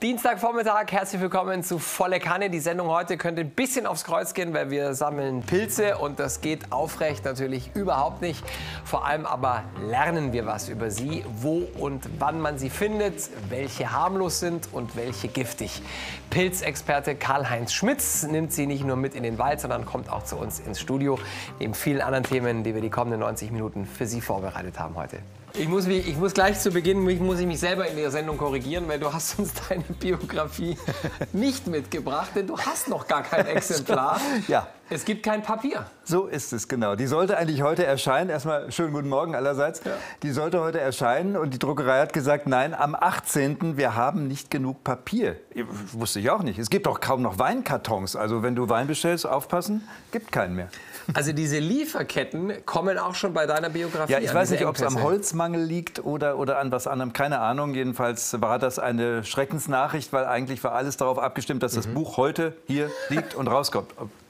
Dienstagvormittag, herzlich willkommen zu Volle Kanne. Die Sendung heute könnte ein bisschen aufs Kreuz gehen, weil wir sammeln Pilze und das geht aufrecht natürlich überhaupt nicht. Vor allem aber lernen wir was über sie, wo und wann man sie findet, welche harmlos sind und welche giftig. Pilzexperte Karl-Heinz Schmitz nimmt sie nicht nur mit in den Wald, sondern kommt auch zu uns ins Studio, neben vielen anderen Themen, die wir die kommenden 90 Minuten für Sie vorbereitet haben heute. Ich muss gleich zu Beginn muss ich mich selber in der Sendung korrigieren, weil du hast uns deine Biografie nicht mitgebracht, denn du hast noch gar kein Exemplar. Ja. Es gibt kein Papier. So ist es, genau. Die sollte eigentlich heute erscheinen. Erstmal schönen guten Morgen allerseits. Ja. Die sollte heute erscheinen und die Druckerei hat gesagt, nein, am 18. wir haben nicht genug Papier. Wusste ich auch nicht. Es gibt doch kaum noch Weinkartons. Also wenn du Wein bestellst, aufpassen, gibt keinen mehr. Also diese Lieferketten kommen auch schon bei deiner Biografie an. Ja, ich weiß nicht, ob es am Engpässe Holzmangel liegt oder an was anderem. Keine Ahnung. Jedenfalls war das eine Schreckensnachricht, weil eigentlich war alles darauf abgestimmt, dass das Buch heute hier liegt und rauskommt.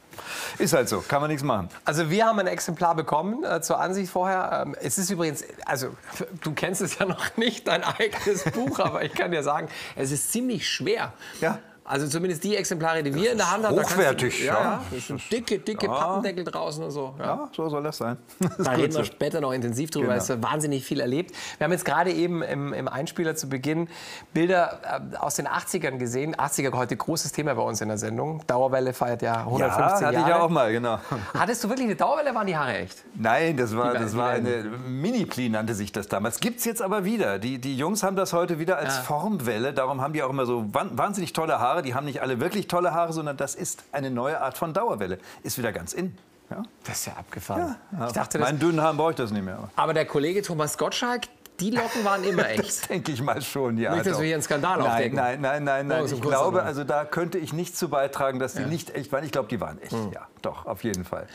Ist halt so, kann man nichts machen. Also wir haben ein Exemplar bekommen zur Ansicht vorher. Es ist übrigens, also du kennst es ja noch nicht, dein eigenes Buch, aber ich kann dir sagen, es ist ziemlich schwer. Ja. Also zumindest die Exemplare, die wir in der Hand haben. Hochwertig, ja. Das sind dicke Pappendeckel draußen und so. Ja, so soll das sein. Da reden wir später noch intensiv drüber, weil es wahnsinnig viel erlebt. Wir haben jetzt gerade eben im Einspieler zu Beginn Bilder aus den 80ern gesehen. 80er heute großes Thema bei uns in der Sendung. Dauerwelle feiert ja 115 Jahre. Ja, hatte ich ja auch mal, genau. Hattest du wirklich eine Dauerwelle, waren die Haare echt? Nein, das war eine Mini-Pli, nannte sich das damals. Gibt es jetzt aber wieder. Die Jungs haben das heute wieder als Formwelle. Darum haben die auch immer so wahnsinnig tolle Haare. Die haben nicht alle wirklich tolle Haare, sondern das ist eine neue Art von Dauerwelle. Ist wieder ganz in. Ja? Das ist ja abgefahren. Ja, ich dachte, meinen dünnen Haaren brauche ich das nicht mehr. Aber der Kollege Thomas Gottschalk, die Locken waren immer echt. Das denke ich mal schon, ja. Nicht, dass wir hier einen Skandal aufdecken. Nein. Ich glaube, also da könnte ich nicht zu beitragen, dass die nicht echt waren. Ich glaube, die waren echt. Ja, doch, auf jeden Fall.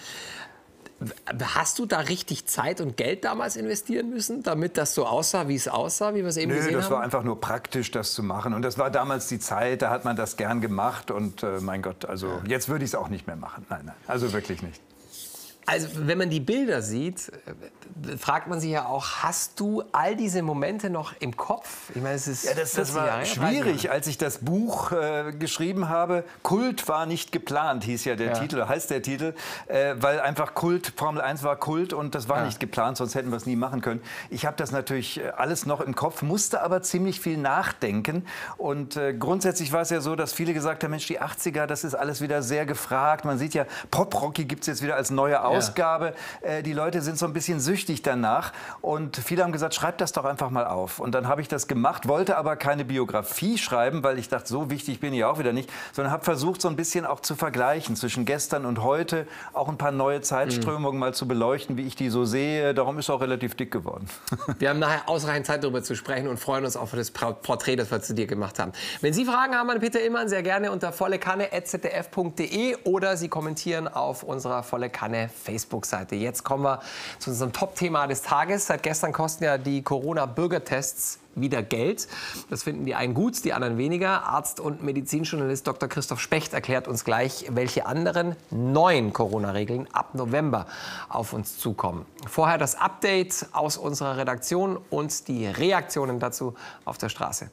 Hast du da richtig Zeit und Geld damals investieren müssen, damit das so aussah, wie es aussah, wie wir es eben gesehen haben? Das war einfach nur praktisch, das zu machen. Und das war damals die Zeit, da hat man das gern gemacht. Und mein Gott, also jetzt würde ich es auch nicht mehr machen. Nein, also wirklich nicht. Also wenn man die Bilder sieht, fragt man sich ja auch, hast du all diese Momente noch im Kopf? Ich meine, es ist das war schwierig, als ich das Buch geschrieben habe. Kult war nicht geplant, hieß ja der Titel, heißt der Titel, weil einfach Kult, Formel 1 war Kult und das war nicht geplant, sonst hätten wir es nie machen können. Ich habe das natürlich alles noch im Kopf, musste aber ziemlich viel nachdenken und grundsätzlich war es ja so, dass viele gesagt haben, Mensch, die 80er, das ist alles wieder sehr gefragt. Man sieht ja, Pop-Rocky gibt es jetzt wieder als neue Ausgabe. Die Leute sind so ein bisschen süchtig danach. Und viele haben gesagt, schreib das doch einfach mal auf. Und dann habe ich das gemacht, wollte aber keine Biografie schreiben, weil ich dachte, so wichtig bin ich auch wieder nicht. Sondern habe versucht, so ein bisschen auch zu vergleichen zwischen gestern und heute. Auch ein paar neue Zeitströmungen mal zu beleuchten, wie ich die so sehe. Darum ist es auch relativ dick geworden. Wir haben nachher ausreichend Zeit, darüber zu sprechen und freuen uns auf das Porträt, das wir zu dir gemacht haben. Wenn Sie Fragen haben an Peter Illmann, sehr gerne unter vollekanne@zdf.de oder Sie kommentieren auf unserer Volle Kanne Facebook-Seite. Jetzt kommen wir zu unserem Top-Thema des Tages. Seit gestern kosten ja die Corona-Bürgertests wieder Geld. Das finden die einen gut, die anderen weniger. Arzt und Medizinjournalist Dr. Christoph Specht erklärt uns gleich, welche anderen neuen Corona-Regeln ab November auf uns zukommen. Vorher das Update aus unserer Redaktion und die Reaktionen dazu auf der Straße.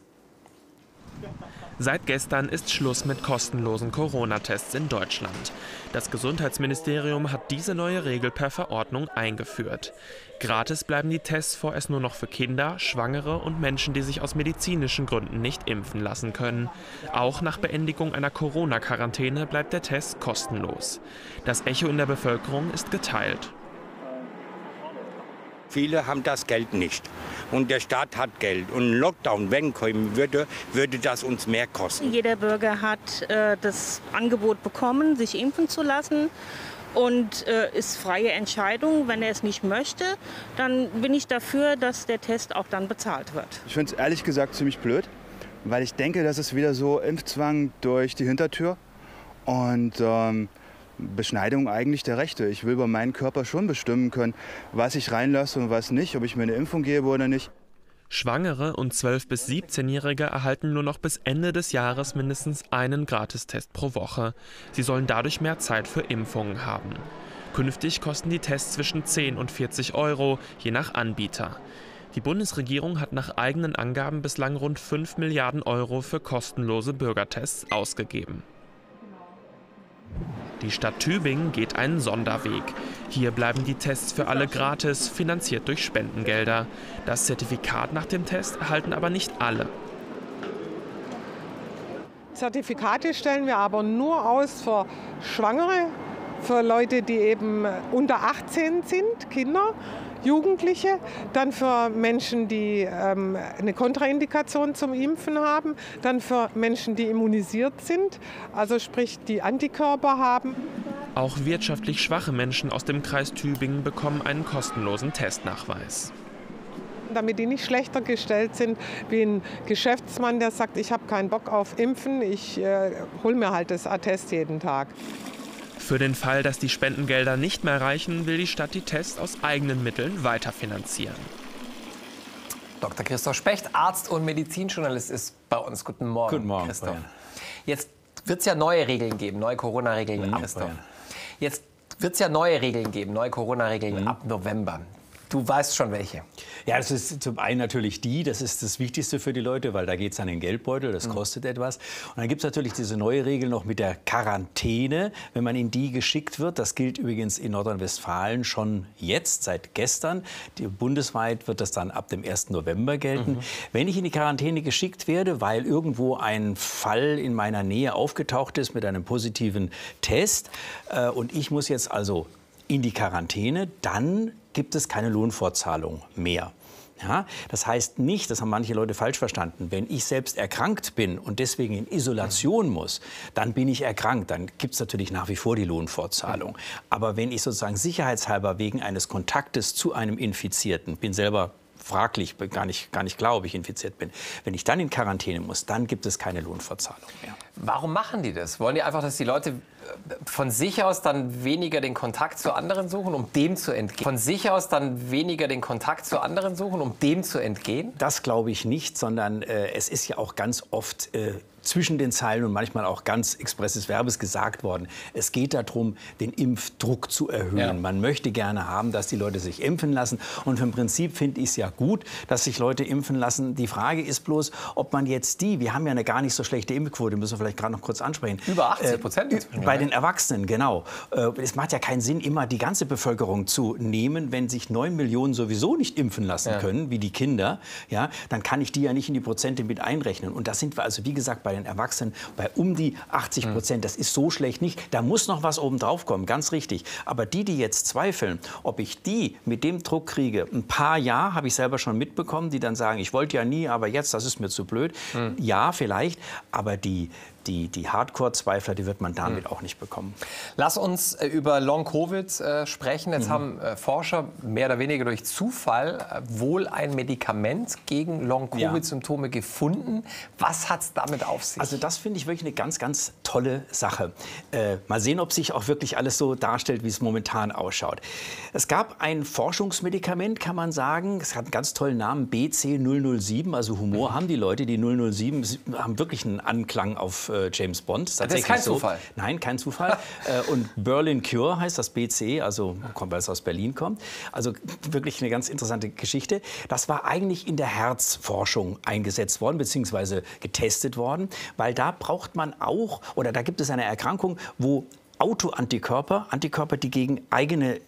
Seit gestern ist Schluss mit kostenlosen Corona-Tests in Deutschland. Das Gesundheitsministerium hat diese neue Regel per Verordnung eingeführt. Gratis bleiben die Tests vorerst nur noch für Kinder, Schwangere und Menschen, die sich aus medizinischen Gründen nicht impfen lassen können. Auch nach Beendigung einer Corona-Quarantäne bleibt der Test kostenlos. Das Echo in der Bevölkerung ist geteilt. Viele haben das Geld nicht. Und der Staat hat Geld. Und ein Lockdown, wenn kommen würde, würde das uns mehr kosten. Jeder Bürger hat das Angebot bekommen, sich impfen zu lassen. Und ist freie Entscheidung. Wenn er es nicht möchte, dann bin ich dafür, dass der Test auch dann bezahlt wird. Ich finde es ehrlich gesagt ziemlich blöd, weil ich denke, das ist wieder so Impfzwang durch die Hintertür. Und Beschneidung eigentlich der Rechte. Ich will über meinen Körper schon bestimmen können, was ich reinlasse und was nicht, ob ich mir eine Impfung gebe oder nicht. Schwangere und 12- bis 17-Jährige erhalten nur noch bis Ende des Jahres mindestens einen Gratistest pro Woche. Sie sollen dadurch mehr Zeit für Impfungen haben. Künftig kosten die Tests zwischen 10 und 40 €, je nach Anbieter. Die Bundesregierung hat nach eigenen Angaben bislang rund 5 Milliarden € für kostenlose Bürgertests ausgegeben. Die Stadt Tübingen geht einen Sonderweg. Hier bleiben die Tests für alle gratis, finanziert durch Spendengelder. Das Zertifikat nach dem Test erhalten aber nicht alle. Zertifikate stellen wir aber nur aus für Schwangere, für Leute, die eben unter 18 sind, Kinder, Jugendliche, dann für Menschen, die eine Kontraindikation zum Impfen haben, dann für Menschen, die immunisiert sind, also sprich die Antikörper haben. Auch wirtschaftlich schwache Menschen aus dem Kreis Tübingen bekommen einen kostenlosen Testnachweis. Damit die nicht schlechter gestellt sind wie ein Geschäftsmann, der sagt, ich habe keinen Bock auf Impfen, ich hole mir halt das Attest jeden Tag. Für den Fall, dass die Spendengelder nicht mehr reichen, will die Stadt die Tests aus eigenen Mitteln weiterfinanzieren. Dr. Christoph Specht, Arzt und Medizinjournalist, ist bei uns. Guten Morgen. Guten Morgen, Christoph. Brian. Jetzt wird es ja neue Regeln geben, neue Corona-Regeln ab. Brian. Jetzt wird es ja neue Regeln geben, neue Corona-Regeln ab November. Du weißt schon welche. Ja, das ist zum einen natürlich das ist das Wichtigste für die Leute, weil da geht es an den Geldbeutel, das kostet etwas. Und dann gibt es natürlich diese neue Regel noch mit der Quarantäne, wenn man in die geschickt wird. Das gilt übrigens in Nordrhein-Westfalen schon jetzt, seit gestern. Bundesweit wird das dann ab dem 1. November gelten. Wenn ich in die Quarantäne geschickt werde, weil irgendwo ein Fall in meiner Nähe aufgetaucht ist mit einem positiven Test und ich muss jetzt also in die Quarantäne, dann gibt es keine Lohnfortzahlung mehr. Ja, das heißt nicht, das haben manche Leute falsch verstanden, wenn ich selbst erkrankt bin und deswegen in Isolation muss, dann bin ich erkrankt, dann gibt es natürlich nach wie vor die Lohnfortzahlung. Aber wenn ich sozusagen sicherheitshalber wegen eines Kontaktes zu einem Infizierten, bin selber fraglich, gar nicht klar, ob ich infiziert bin, wenn ich dann in Quarantäne muss, dann gibt es keine Lohnfortzahlung mehr. Warum machen die das? Wollen die einfach, dass die Leute von sich aus dann weniger den Kontakt zu anderen suchen, um dem zu entgehen? Von sich aus dann weniger den Kontakt zu anderen suchen, um dem zu entgehen? Das glaube ich nicht, sondern es ist ja auch ganz oft zwischen den Zeilen und manchmal auch ganz expresses Verbes gesagt worden. Es geht darum, den Impfdruck zu erhöhen. Ja. Man möchte gerne haben, dass die Leute sich impfen lassen. Und im Prinzip finde ich es ja gut, dass sich Leute impfen lassen. Die Frage ist bloß, ob man jetzt wir haben ja eine gar nicht so schlechte Impfquote, müssen wir vielleicht gerade noch kurz ansprechen. Über 80%? Bei den Erwachsenen, genau. Es macht ja keinen Sinn, immer die ganze Bevölkerung zu nehmen, wenn sich 9 Millionen sowieso nicht impfen lassen können, wie die Kinder. Ja, dann kann ich die ja nicht in die Prozente mit einrechnen. Und da sind wir also, wie gesagt, bei den Erwachsenen bei um die 80%. Das ist so schlecht nicht. Da muss noch was oben drauf kommen, ganz richtig. Aber die jetzt zweifeln, ob ich die mit dem Druck kriege, ein paar ja, habe ich selber schon mitbekommen, die dann sagen, ich wollte ja nie, aber jetzt, das ist mir zu blöd. Ja, vielleicht, aber die Hardcore-Zweifler, die wird man damit auch nicht bekommen. Lass uns über Long-Covid sprechen. Jetzt haben Forscher mehr oder weniger durch Zufall wohl ein Medikament gegen Long-Covid-Symptome gefunden. Was hat es damit auf sich? Also das finde ich wirklich eine ganz, ganz tolle Sache. Mal sehen, ob sich auch wirklich alles so darstellt, wie es momentan ausschaut. Es gab ein Forschungsmedikament, kann man sagen. Es hat einen ganz tollen Namen, BC007. Also Humor haben die Leute, die 007 haben wirklich einen Anklang auf James Bond. Das ist kein Zufall. Nein, kein Zufall. Und Berlin Cure heißt das BC, also weil es aus Berlin kommt. Also wirklich eine ganz interessante Geschichte. Das war eigentlich in der Herzforschung eingesetzt worden, beziehungsweise getestet worden, weil da braucht man auch, oder da gibt es eine Erkrankung, wo Autoantikörper, Antikörper, die gegen eigene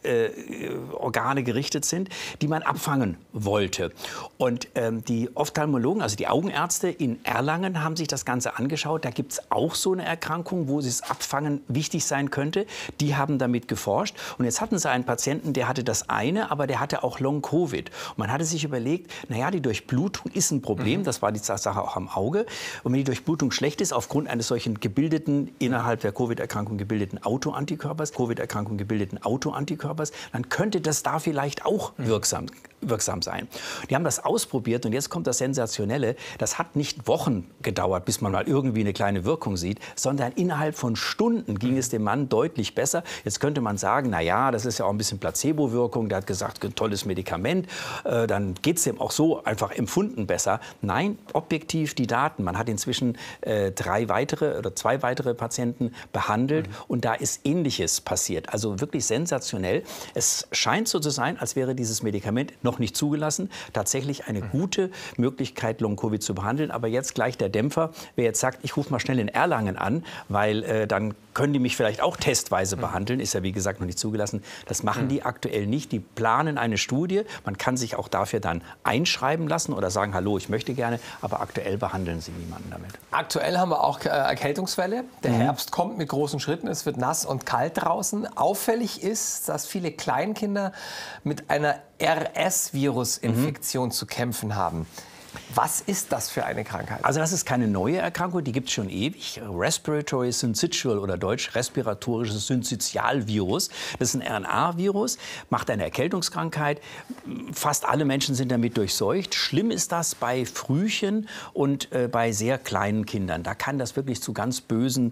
Organe gerichtet sind, die man abfangen wollte. Und die Ophthalmologen, also die Augenärzte in Erlangen, haben sich das Ganze angeschaut. Da gibt es auch so eine Erkrankung, wo das Abfangen wichtig sein könnte. Die haben damit geforscht. Und jetzt hatten sie einen Patienten, der hatte das eine, aber der hatte auch Long-Covid. Und man hatte sich überlegt, naja, die Durchblutung ist ein Problem. Das war die Sache auch am Auge. Und wenn die Durchblutung schlecht ist, aufgrund eines solchen gebildeten, innerhalb der Covid-Erkrankung gebildeten Autoantikörpers, Covid-Erkrankung gebildeten Autoantikörpers, dann könnte das da vielleicht auch wirksam sein. Die haben das ausprobiert und jetzt kommt das Sensationelle. Das hat nicht Wochen gedauert, bis man mal irgendwie eine kleine Wirkung sieht, sondern innerhalb von Stunden ging es dem Mann deutlich besser. Jetzt könnte man sagen, na ja, das ist ja auch ein bisschen Placebo-Wirkung. Der hat gesagt, ein tolles Medikament. Dann geht es dem auch so einfach empfunden besser. Nein, objektiv die Daten. Man hat inzwischen 2 weitere Patienten behandelt und da ist Ähnliches passiert. Also wirklich sensationell. Es scheint so zu sein, als wäre dieses Medikament noch nicht zugelassen. Tatsächlich eine gute Möglichkeit, Long-Covid zu behandeln. Aber jetzt gleich der Dämpfer. Wer jetzt sagt, ich rufe mal schnell in Erlangen an, weil dann können die mich vielleicht auch testweise behandeln, ist ja wie gesagt noch nicht zugelassen. Das machen die aktuell nicht. Die planen eine Studie. Man kann sich auch dafür dann einschreiben lassen oder sagen, hallo, ich möchte gerne, aber aktuell behandeln sie niemanden damit. Aktuell haben wir auch Erkältungswelle. Der Herbst kommt mit großen Schritten. Es wird nass und kalt draußen. Auffällig ist, dass viele Kleinkinder mit einer RS-Virus-Infektion zu kämpfen haben. Was ist das für eine Krankheit? Also das ist keine neue Erkrankung, die gibt es schon ewig. Respiratory Syncytial oder deutsch respiratorisches Syncytialvirus. Das ist ein RNA-Virus, macht eine Erkältungskrankheit. Fast alle Menschen sind damit durchseucht. Schlimm ist das bei Frühchen und bei sehr kleinen Kindern. Da kann das wirklich zu ganz bösen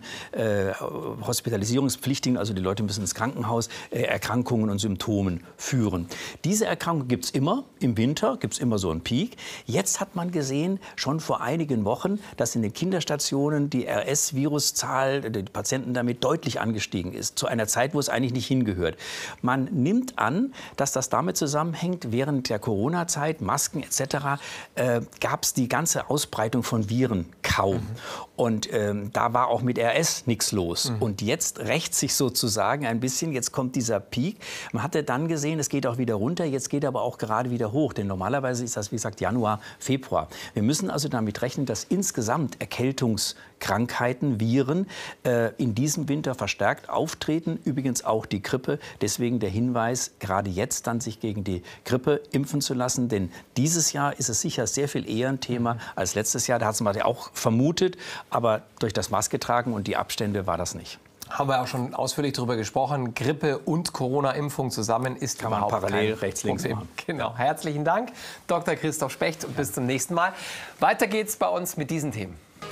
Hospitalisierungspflichtigen, also die Leute müssen ins Krankenhaus, Erkrankungen und Symptomen führen. Diese Erkrankung gibt es immer. Im Winter gibt es immer so einen Peak. Jetzt hat man gesehen, schon vor einigen Wochen, dass in den Kinderstationen die RS-Viruszahl, die Patienten damit deutlich angestiegen ist, zu einer Zeit, wo es eigentlich nicht hingehört. Man nimmt an, dass das damit zusammenhängt, während der Corona-Zeit, Masken etc., gab es die ganze Ausbreitung von Viren kaum. Und da war auch mit RS nichts los. Und jetzt rächt sich sozusagen ein bisschen, jetzt kommt dieser Peak. Man hatte dann gesehen, es geht auch wieder runter, jetzt geht aber auch gerade wieder hoch. Denn normalerweise ist das, wie gesagt, Januar, Februar. Wir müssen also damit rechnen, dass insgesamt Erkältungskrankheiten, Viren in diesem Winter verstärkt auftreten. Übrigens auch die Grippe. Deswegen der Hinweis, gerade jetzt dann sich gegen die Grippe impfen zu lassen. Denn dieses Jahr ist es sicher sehr viel eher ein Thema als letztes Jahr. Da hat es man ja auch vermutet. Aber durch das Masketragen und die Abstände war das nicht. Haben wir auch schon ausführlich darüber gesprochen. Grippe und Corona-Impfung zusammen ist Kann man überhaupt parallel kein rechts, links Problem. machen. Genau. Herzlichen Dank, Dr. Christoph Specht, und bis zum nächsten Mal. Weiter geht's bei uns mit diesen Themen.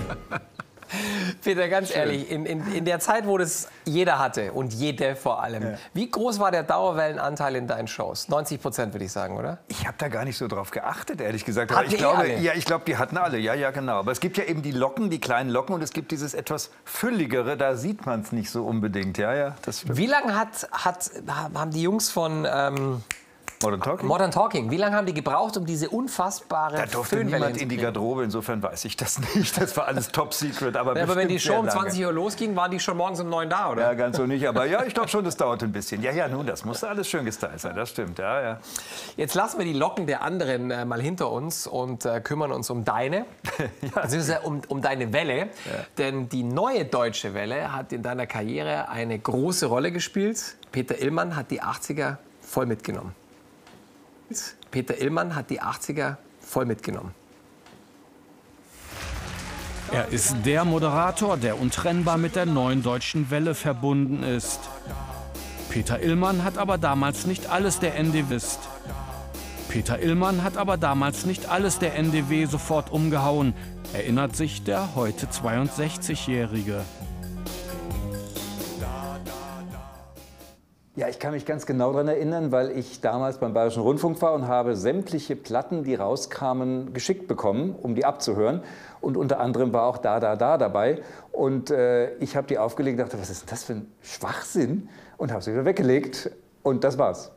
Peter, ganz ehrlich, in der Zeit, wo das jeder hatte und jede vor allem, wie groß war der Dauerwellenanteil in deinen Shows? 90%, würde ich sagen, oder? Ich habe da gar nicht so drauf geachtet, ehrlich gesagt. Hatten ich glaube, alle? ja, ich glaube, die hatten alle. Ja, genau. Aber es gibt ja eben die Locken, die kleinen Locken, und es gibt dieses etwas fülligere. Da sieht man es nicht so unbedingt. Ja, das stimmt. Wie lange haben die Jungs von Modern Talking? Wie lange haben die gebraucht, um diese unfassbare Da durfte Föhnwelle niemand in die Garderobe, insofern weiß ich das nicht. Das war alles top secret. Aber wenn die Show um sehr lange. 20 Uhr losging, waren die schon morgens um 9 da, oder? Ja, ganz so nicht. Aber ja, ich glaube schon, das dauert ein bisschen. Ja, nun, das musste alles schön gestylt sein. Das stimmt, ja. Jetzt lassen wir die Locken der anderen mal hinter uns und kümmern uns um deine, beziehungsweise um deine Welle. Ja. Denn die neue deutsche Welle hat in deiner Karriere eine große Rolle gespielt. Peter Illmann hat die 80er voll mitgenommen. Peter Illmann hat die 80er voll mitgenommen. Er ist der Moderator, der untrennbar mit der neuen deutschen Welle verbunden ist. Peter Illmann hat aber damals nicht alles der NDW sofort umgehauen, erinnert sich der heute 62-Jährige. Ja, ich kann mich ganz genau daran erinnern, weil ich damals beim Bayerischen Rundfunk war und habe sämtliche Platten, die rauskamen, geschickt bekommen, um die abzuhören. Und unter anderem war auch Da dabei. Und ich habe die aufgelegt und dachte, was ist das für ein Schwachsinn? Und habe sie wieder weggelegt. Und das war's.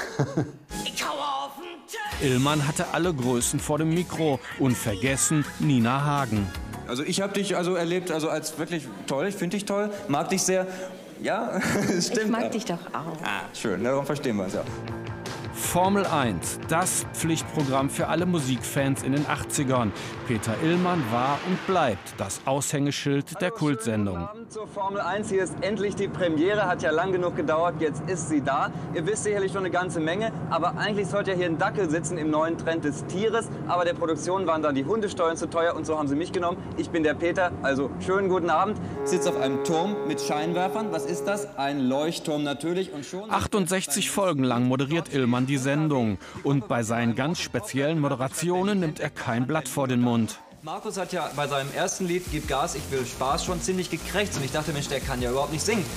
Illmann hatte alle Größen vor dem Mikro. Unvergessen Nina Hagen. Also ich habe dich erlebt als wirklich toll. Ich finde dich toll, mag dich sehr. Ja, das stimmt. Ich mag dich doch auch. Ah, schön, darum verstehen wir es ja. Formel 1, das Pflichtprogramm für alle Musikfans in den 80ern. Peter Illmann war und bleibt das Aushängeschild der Kultsendung. Guten Abend zur Formel 1. Hier ist endlich die Premiere. Hat ja lang genug gedauert. Jetzt ist sie da. Ihr wisst sicherlich schon eine ganze Menge. Aber eigentlich sollte ja hier ein Dackel sitzen im neuen Trend des Tieres. Aber der Produktion waren dann die Hundesteuern zu teuer und so haben sie mich genommen. Ich bin der Peter. Also schönen guten Abend. Ich sitze auf einem Turm mit Scheinwerfern. Was ist das? Ein Leuchtturm natürlich. Und schon 68 Folgen lang moderiert Illmann die Sendung. Und bei seinen ganz speziellen Moderationen nimmt er kein Blatt vor den Mund. Markus hat ja bei seinem ersten Lied Gib Gas, ich will Spaß schon ziemlich gekrächzt. Und ich dachte, Mensch, der kann ja überhaupt nicht singen.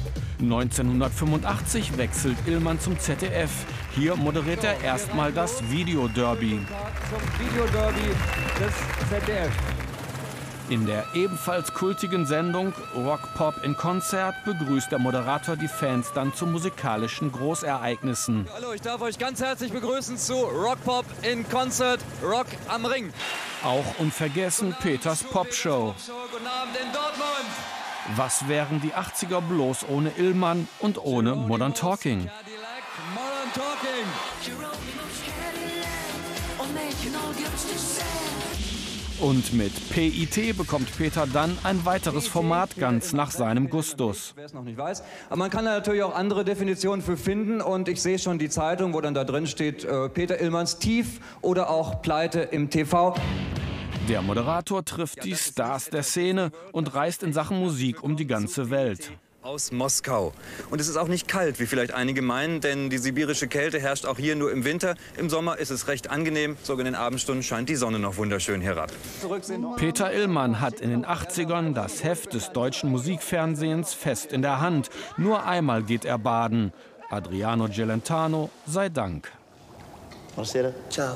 1985 wechselt Illmann zum ZDF. Hier moderiert er erstmal das Videoderby. Zum Videoderby des ZDF. In der ebenfalls kultigen Sendung Rock Pop in Konzert begrüßt der Moderator die Fans dann zu musikalischen Großereignissen. Hallo, ich darf euch ganz herzlich begrüßen zu Rock Pop in Konzert, Rock am Ring. Auch unvergessen Peters Popshow. Guten Abend in Dortmund. Was wären die 80er bloß ohne Illmann und ohne Modern Talking? Modern Talking. Und mit PIT bekommt Peter dann ein weiteres Format ganz nach seinem Gustus. Wer es noch nicht weiß. Aber man kann da natürlich auch andere Definitionen für finden. Und ich sehe schon die Zeitung, wo dann da drin steht, Peter Illmanns Tief oder auch Pleite im TV. Der Moderator trifft die Stars der Szene und reist in Sachen Musik um die ganze Welt. Aus Moskau. Und es ist auch nicht kalt, wie vielleicht einige meinen, denn die sibirische Kälte herrscht auch hier nur im Winter. Im Sommer ist es recht angenehm, sogar in den Abendstunden scheint die Sonne noch wunderschön herab. Peter Illmann hat in den 80ern das Heft des deutschen Musikfernsehens fest in der Hand. Nur einmal geht er baden. Adriano Celentano sei Dank. Buonasera. Ciao.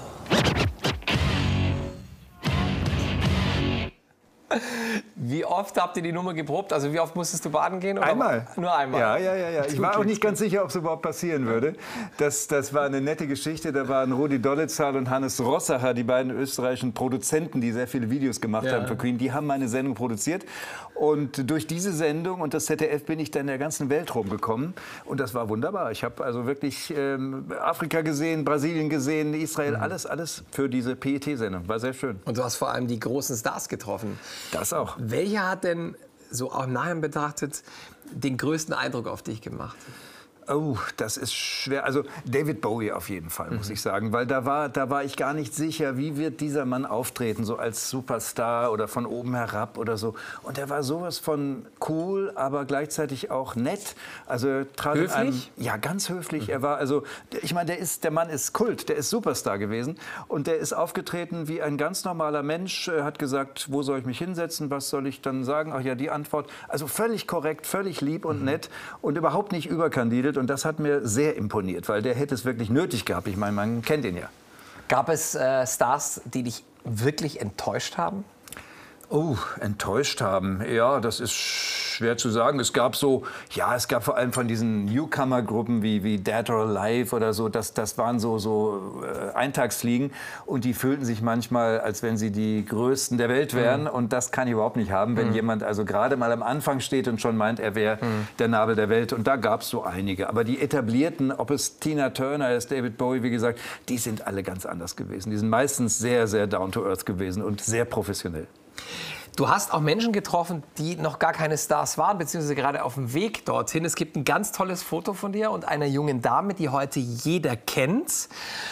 Wie oft habt ihr die Nummer geprobt? Also wie oft musstest du baden gehen? Oder einmal. Nur einmal? Ja. Ich war auch nicht ganz sicher, ob es überhaupt passieren würde. Das war eine nette Geschichte. Da waren Rudi Dollezahl und Hannes Rossacher, die beiden österreichischen Produzenten, die sehr viele Videos gemacht haben für Queen. Die haben meine Sendung produziert. Und durch diese Sendung und das ZDF bin ich dann in der ganzen Welt rumgekommen. Und das war wunderbar. Ich habe also wirklich Afrika gesehen, Brasilien gesehen, Israel, alles für diese PET-Sendung. War sehr schön. Und du hast vor allem die großen Stars getroffen. Das auch. Welcher hat denn, so auch nachher betrachtet, den größten Eindruck auf dich gemacht? Oh, das ist schwer. Also David Bowie auf jeden Fall, muss ich sagen. Weil da war ich gar nicht sicher, wie wird dieser Mann auftreten, so als Superstar oder von oben herab oder so. Und er war sowas von cool, aber gleichzeitig auch nett. Also er trat höflich? Ja, ganz höflich. Er war, also, ich meine, der Mann ist Kult, der ist Superstar gewesen. Und der ist aufgetreten wie ein ganz normaler Mensch. Er hat gesagt, wo soll ich mich hinsetzen, was soll ich dann sagen? Ach ja, die Antwort. Also völlig korrekt, völlig lieb und nett und überhaupt nicht überkandidelt. Und das hat mir sehr imponiert, weil der hätte es wirklich nötig gehabt. Ich meine, man kennt ihn ja. Gab es Stars, die dich wirklich enttäuscht haben? Oh, enttäuscht haben. Ja, das ist schwer zu sagen. Es gab vor allem von diesen Newcomer-Gruppen wie Dead or Alive oder so, das waren so Eintagsfliegen und die fühlten sich manchmal, als wenn sie die Größten der Welt wären und das kann ich überhaupt nicht haben, wenn jemand also gerade mal am Anfang steht und schon meint, er wäre der Nabel der Welt und da gab es so einige. Aber die etablierten, ob es Tina Turner ist, David Bowie, wie gesagt, die sind alle ganz anders gewesen. Die sind meistens sehr, sehr down to earth gewesen und sehr professionell. Du hast auch Menschen getroffen, die noch gar keine Stars waren, beziehungsweise gerade auf dem Weg dorthin. Es gibt ein ganz tolles Foto von dir und einer jungen Dame, die heute jeder kennt.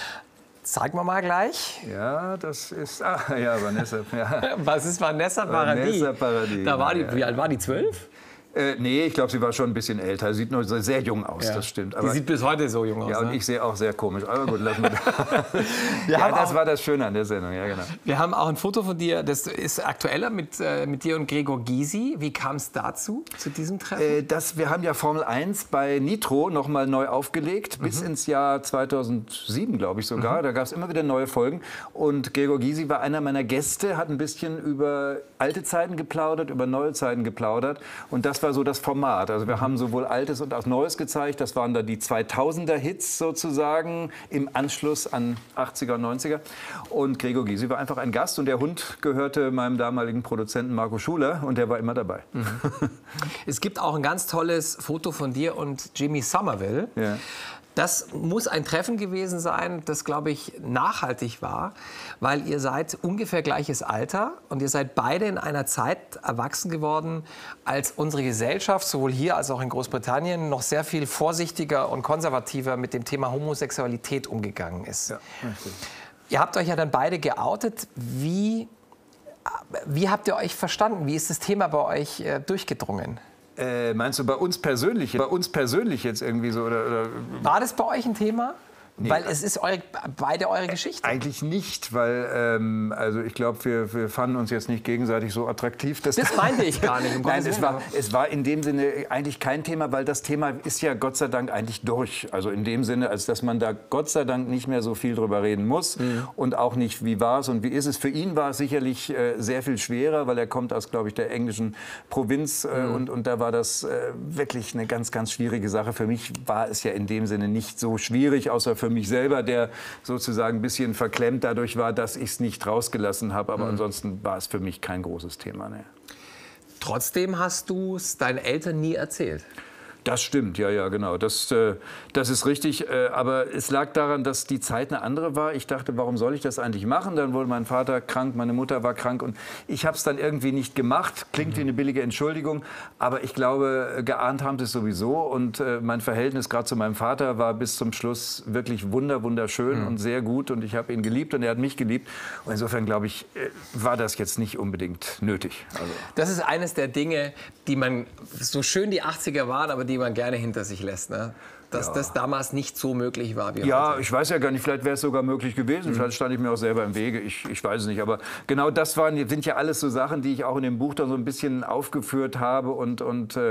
Zeigen wir mal gleich. Ja, das ist, Vanessa. Ja. Was ist Vanessa Paradis? Vanessa Paradis. Da war die, wie alt war die, 12? Nee, ich glaube, sie war schon ein bisschen älter. Sieht nur sehr jung aus, das stimmt. Aber die sieht bis heute so jung aus. Ja, und ich sehe auch sehr komisch. Aber gut, lassen wir das. Das war das Schöne an der Sendung, ja genau. Wir haben auch ein Foto von dir, das ist aktueller, mit dir und Gregor Gysi. Wie kam es dazu, zu diesem Treffen? Wir haben ja Formel 1 bei Nitro noch mal neu aufgelegt, bis ins Jahr 2007, glaube ich sogar. Da gab es immer wieder neue Folgen. Und Gregor Gysi war einer meiner Gäste, hat ein bisschen über alte Zeiten geplaudert, über neue Zeiten geplaudert. Und das war so das Format. Also wir haben sowohl Altes und auch Neues gezeigt. Das waren da die 2000er-Hits sozusagen im Anschluss an 80er und 90er. Und Gregor Gysi war einfach ein Gast und der Hund gehörte meinem damaligen Produzenten Marco Schuler und der war immer dabei. Es gibt auch ein ganz tolles Foto von dir und Jimmy Somerville. Ja. Das muss ein Treffen gewesen sein, das, glaube ich, nachhaltig war, weil ihr seid ungefähr gleiches Alter und ihr seid beide in einer Zeit erwachsen geworden, als unsere Gesellschaft, sowohl hier als auch in Großbritannien, noch sehr viel vorsichtiger und konservativer mit dem Thema Homosexualität umgegangen ist. Ja, richtig. Ihr habt euch ja dann beide geoutet. Wie habt ihr euch verstanden? Wie ist das Thema bei euch durchgedrungen? Meinst du bei uns persönlich? Bei uns persönlich jetzt irgendwie so? Oder? War das bei euch ein Thema? Nee. Weil es ist beide eure Geschichte. Eigentlich nicht, weil also ich glaube, wir fanden uns jetzt nicht gegenseitig so attraktiv. Das meinte ich gar nicht. Nein, es war in dem Sinne eigentlich kein Thema, weil das Thema ist ja Gott sei Dank eigentlich durch. Also in dem Sinne, als dass man da Gott sei Dank nicht mehr so viel drüber reden muss und auch nicht, wie war es und wie ist es. Für ihn war es sicherlich sehr viel schwerer, weil er kommt aus, glaube ich, der englischen Provinz und da war das wirklich eine ganz, ganz schwierige Sache. Für mich war es ja in dem Sinne nicht so schwierig, außer für mich selber, der sozusagen ein bisschen verklemmt dadurch war, dass ich es nicht rausgelassen habe. Aber ansonsten war es für mich kein großes Thema. Ne. Trotzdem hast du es deinen Eltern nie erzählt. Das stimmt, ja, genau. Das ist richtig. Aber es lag daran, dass die Zeit eine andere war. Ich dachte, warum soll ich das eigentlich machen? Dann wurde mein Vater krank, meine Mutter war krank und ich habe es dann irgendwie nicht gemacht. Klingt wie eine billige Entschuldigung, aber ich glaube, geahnt haben sie es sowieso. Und mein Verhältnis gerade zu meinem Vater war bis zum Schluss wirklich wunderschön und sehr gut. Und ich habe ihn geliebt und er hat mich geliebt. Und insofern, glaube ich, war das jetzt nicht unbedingt nötig. Also. Das ist eines der Dinge, die man, so schön die 80er waren, aber die man gerne hinter sich lässt, ne? Dass das damals nicht so möglich war wie heute. Ja, ich weiß ja gar nicht, vielleicht wäre es sogar möglich gewesen. Vielleicht stand ich mir auch selber im Wege, ich weiß es nicht. Aber genau das sind ja alles so Sachen, die ich auch in dem Buch dann so ein bisschen aufgeführt habe. Und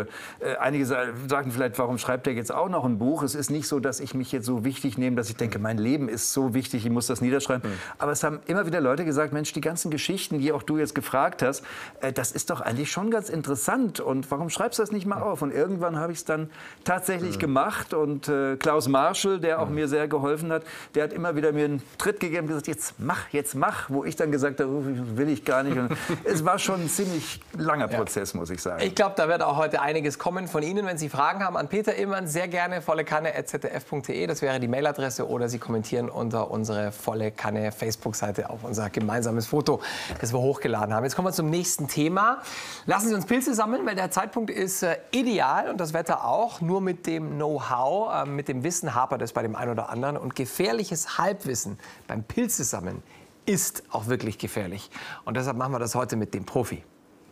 einige sagen vielleicht, warum schreibt er jetzt auch noch ein Buch? Es ist nicht so, dass ich mich jetzt so wichtig nehme, dass ich denke, mein Leben ist so wichtig, ich muss das niederschreiben. Aber es haben immer wieder Leute gesagt, Mensch, die ganzen Geschichten, die auch du jetzt gefragt hast, das ist doch eigentlich schon ganz interessant. Und warum schreibst du das nicht mal auf? Und irgendwann habe ich es dann tatsächlich gemacht. Und Klaus Marschall, der auch mir sehr geholfen hat, der hat immer wieder mir einen Tritt gegeben und gesagt, jetzt mach, wo ich dann gesagt habe, will ich gar nicht. Und es war schon ein ziemlich langer Prozess, muss ich sagen. Ich glaube, da wird auch heute einiges kommen von Ihnen. Wenn Sie Fragen haben an Peter Illmann, sehr gerne vollekanne@zdf.de, das wäre die Mailadresse, oder Sie kommentieren unter unsere Volle Kanne Facebook-Seite auf unser gemeinsames Foto, das wir hochgeladen haben. Jetzt kommen wir zum nächsten Thema. Lassen Sie uns Pilze sammeln, weil der Zeitpunkt ist ideal und das Wetter auch, nur mit dem Know-how, mit dem Wissen hapert es bei dem einen oder anderen. Und gefährliches Halbwissen beim Pilzesammeln ist auch wirklich gefährlich. Und deshalb machen wir das heute mit dem Profi.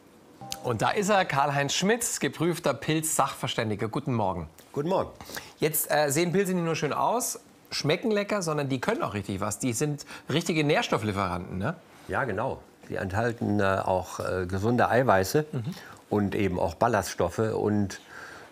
Und da ist er, Karl-Heinz Schmitz, geprüfter Pilz-Sachverständiger. Guten Morgen. Guten Morgen. Jetzt sehen Pilze nicht nur schön aus, schmecken lecker, sondern die können auch richtig was. Die sind richtige Nährstofflieferanten, ne? Ja, genau. Sie enthalten auch gesunde Eiweiße und eben auch Ballaststoffe und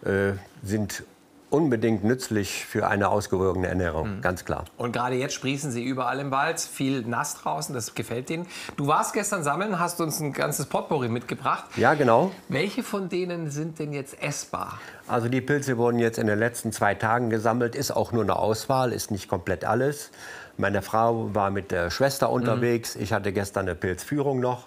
sind unbedingt nützlich für eine ausgewogene Ernährung, ganz klar. Und gerade jetzt sprießen sie überall im Wald, viel nass draußen, das gefällt denen. Du warst gestern sammeln, hast uns ein ganzes Potpourri mitgebracht. Ja, genau. Welche von denen sind denn jetzt essbar? Also die Pilze wurden jetzt in den letzten 2 Tagen gesammelt, ist auch nur eine Auswahl, ist nicht komplett alles. Meine Frau war mit der Schwester unterwegs, ich hatte gestern eine Pilzführung noch.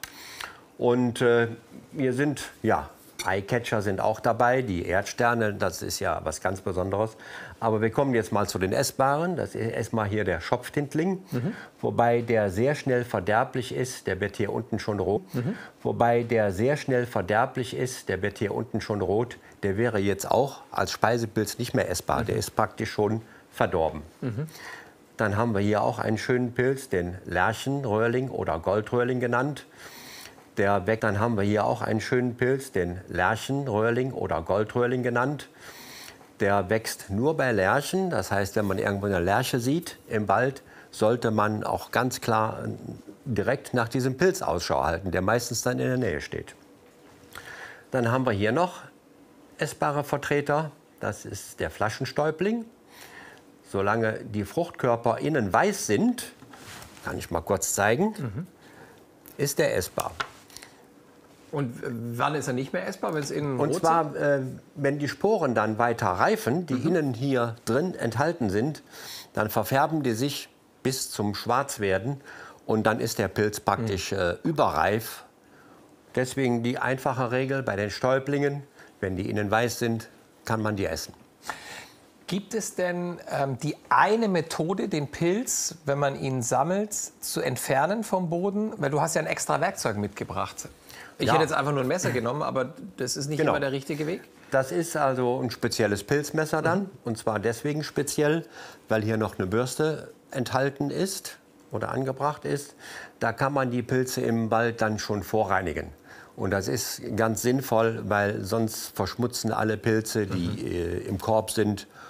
Und wir sind, Eyecatcher sind auch dabei, die Erdsterne, das ist ja was ganz Besonderes. Aber wir kommen jetzt mal zu den Essbaren. Das ist erstmal hier der Schopftintling, wobei der sehr schnell verderblich ist. Der wird hier unten schon rot. Wobei der sehr schnell verderblich ist, der wird hier unten schon rot. Der wäre jetzt auch als Speisepilz nicht mehr essbar. Der ist praktisch schon verdorben. Dann haben wir hier auch einen schönen Pilz, den Lärchenröhrling oder Goldröhrling genannt. Dann haben wir hier auch einen schönen Pilz, den Lärchenröhrling oder Goldröhrling genannt. Der wächst nur bei Lärchen. Das heißt, wenn man irgendwo eine Lärche sieht im Wald, sollte man auch ganz klar direkt nach diesem Pilz Ausschau halten, der meistens dann in der Nähe steht. Dann haben wir hier noch essbare Vertreter. Das ist der Flaschenstäubling. Solange die Fruchtkörper innen weiß sind, kann ich mal kurz zeigen, ist der essbar. Und wann ist er nicht mehr essbar, wenn es innen rot ist? Und zwar, wenn die Sporen dann weiter reifen, die innen hier drin enthalten sind, dann verfärben die sich bis zum Schwarzwerden und dann ist der Pilz praktisch überreif. Deswegen die einfache Regel bei den Stäublingen, wenn die innen weiß sind, kann man die essen. Gibt es denn die eine Methode, den Pilz, wenn man ihn sammelt, zu entfernen vom Boden? Weil du hast ja ein extra Werkzeug mitgebracht. Ich hätte jetzt einfach nur ein Messer genommen, aber das ist nicht immer der richtige Weg? Das ist also ein spezielles Pilzmesser dann. Und zwar deswegen speziell, weil hier noch eine Bürste enthalten ist oder angebracht ist. Da kann man die Pilze im Wald dann schon vorreinigen. Und das ist ganz sinnvoll, weil sonst verschmutzen alle Pilze, die im Korb sind.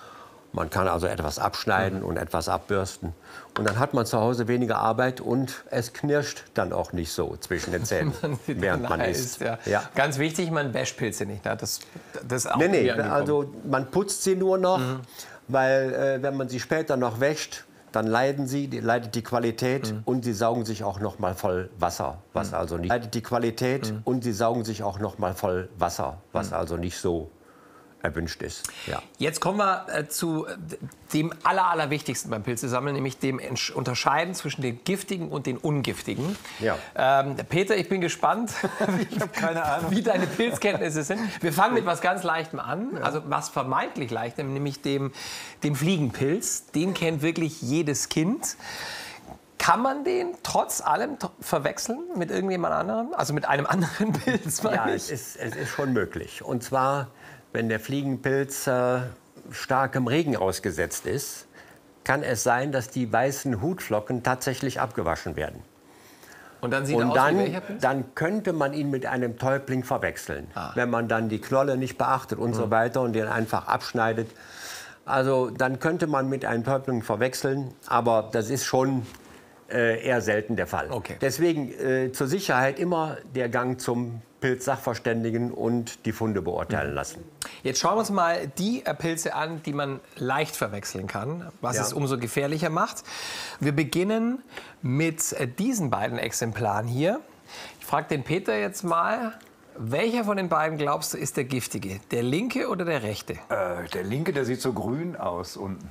Man kann also etwas abschneiden und etwas abbürsten. Und dann hat man zu Hause weniger Arbeit und es knirscht dann auch nicht so zwischen den Zähnen, während man isst. Ja. Ja. Ganz wichtig, man wäscht Pilze nicht. Ne? Das ist auch nee, also man putzt sie nur noch, weil wenn man sie später noch wäscht, dann leidet die Qualität und sie saugen sich auch noch mal voll Wasser, was also nicht leidet die Qualität und sie saugen sich auch noch mal voll Wasser, was also nicht so erwünscht ist. Ja. Jetzt kommen wir zu dem Allerwichtigsten beim Pilzesammeln, nämlich dem Unterscheiden zwischen den giftigen und den ungiftigen. Ja. Peter, ich bin gespannt, ich habe keine Ahnung, wie deine Pilzkenntnisse sind. Wir fangen mit was ganz Leichtem an, also was vermeintlich Leichtem, nämlich dem Fliegenpilz. Den kennt wirklich jedes Kind. Kann man den trotz allem verwechseln mit irgendjemand anderem? Also mit einem anderen Pilz? Ja, es ist schon möglich. Und zwar, wenn der Fliegenpilz starkem Regen ausgesetzt ist, kann es sein, dass die weißen Hutflocken tatsächlich abgewaschen werden. Und dann sieht er aus wie welcher Pilz? Dann könnte man ihn mit einem Täubling verwechseln, wenn man dann die Knolle nicht beachtet und so weiter und den einfach abschneidet. Also dann könnte man mit einem Täubling verwechseln, aber das ist schon eher selten der Fall. Okay. Deswegen zur Sicherheit immer der Gang zum Pilzsachverständigen und die Funde beurteilen lassen. Jetzt schauen wir uns mal die Pilze an, die man leicht verwechseln kann, was es umso gefährlicher macht. Wir beginnen mit diesen beiden Exemplaren hier. Ich frage den Peter jetzt mal, welcher von den beiden glaubst du ist der giftige? Der linke oder der rechte? Der linke, der sieht so grün aus unten.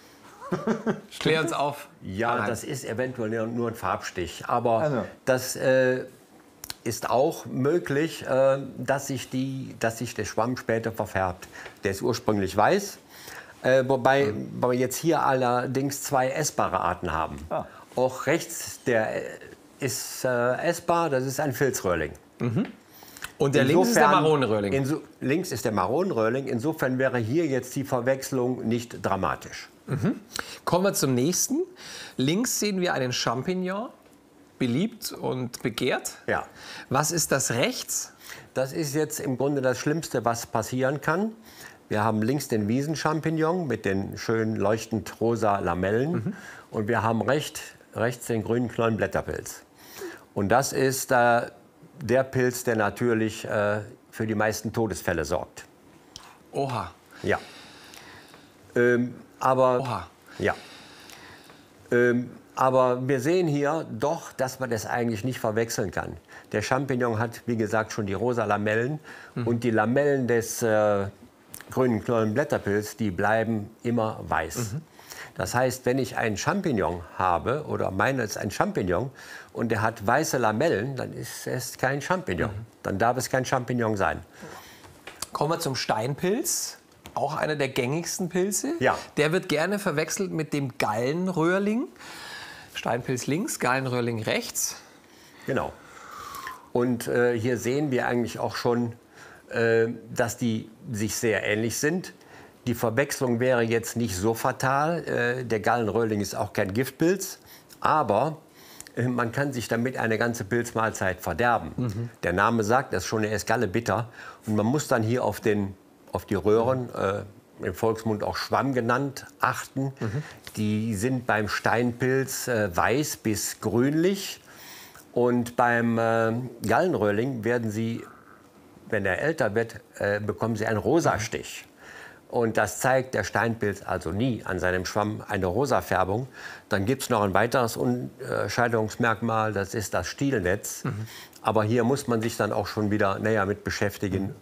Klär uns auf. Ja, das ist eventuell nur ein Farbstich, aber das ist auch möglich, dass sich der Schwamm später verfärbt. Der ist ursprünglich weiß, wobei wir jetzt hier allerdings zwei essbare Arten haben. Auch rechts, der ist essbar, das ist ein Filzröhrling. Und der links ist der Maronenröhrling? Links ist der Maronenröhrling, insofern wäre hier jetzt die Verwechslung nicht dramatisch. Kommen wir zum nächsten. Links sehen wir einen Champignon. Beliebt und begehrt. Ja. Was ist das rechts? Das ist jetzt im Grunde das Schlimmste, was passieren kann. Wir haben links den Wiesenchampignon mit den schön leuchtend rosa Lamellen. Und wir haben rechts den grünen Knollenblätterpilz. Und das ist der Pilz, der natürlich für die meisten Todesfälle sorgt. Oha. Ja. Oha. Ja. Aber wir sehen hier doch, dass man das eigentlich nicht verwechseln kann. Der Champignon hat, wie gesagt, schon die rosa Lamellen. Und die Lamellen des grünen Knollenblätterpilz, die bleiben immer weiß. Das heißt, wenn ich einen Champignon habe, oder meine es ist ein Champignon, und der hat weiße Lamellen, dann ist es kein Champignon. Dann darf es kein Champignon sein. Kommen wir zum Steinpilz. Auch einer der gängigsten Pilze. Ja. Der wird gerne verwechselt mit dem Gallenröhrling. Steinpilz links, Gallenröhrling rechts. Genau. Und hier sehen wir eigentlich auch schon, dass die sich sehr ähnlich sind. Die Verwechslung wäre jetzt nicht so fatal. Der Gallenröhrling ist auch kein Giftpilz. Aber man kann sich damit eine ganze Pilzmahlzeit verderben. Der Name sagt das schon, er ist gallebitter. Und man muss dann hier auf die Röhren, im Volksmund auch Schwamm genannt, achten. Die sind beim Steinpilz weiß bis grünlich. Und beim Gallenröhrling werden sie, wenn er älter wird, bekommen sie einen Rosastich. Und das zeigt der Steinpilz also nie an seinem Schwamm eine Rosafärbung. Dann gibt es noch ein weiteres Unterscheidungsmerkmal, das ist das Stielnetz. Aber hier muss man sich dann auch schon wieder näher mit beschäftigen,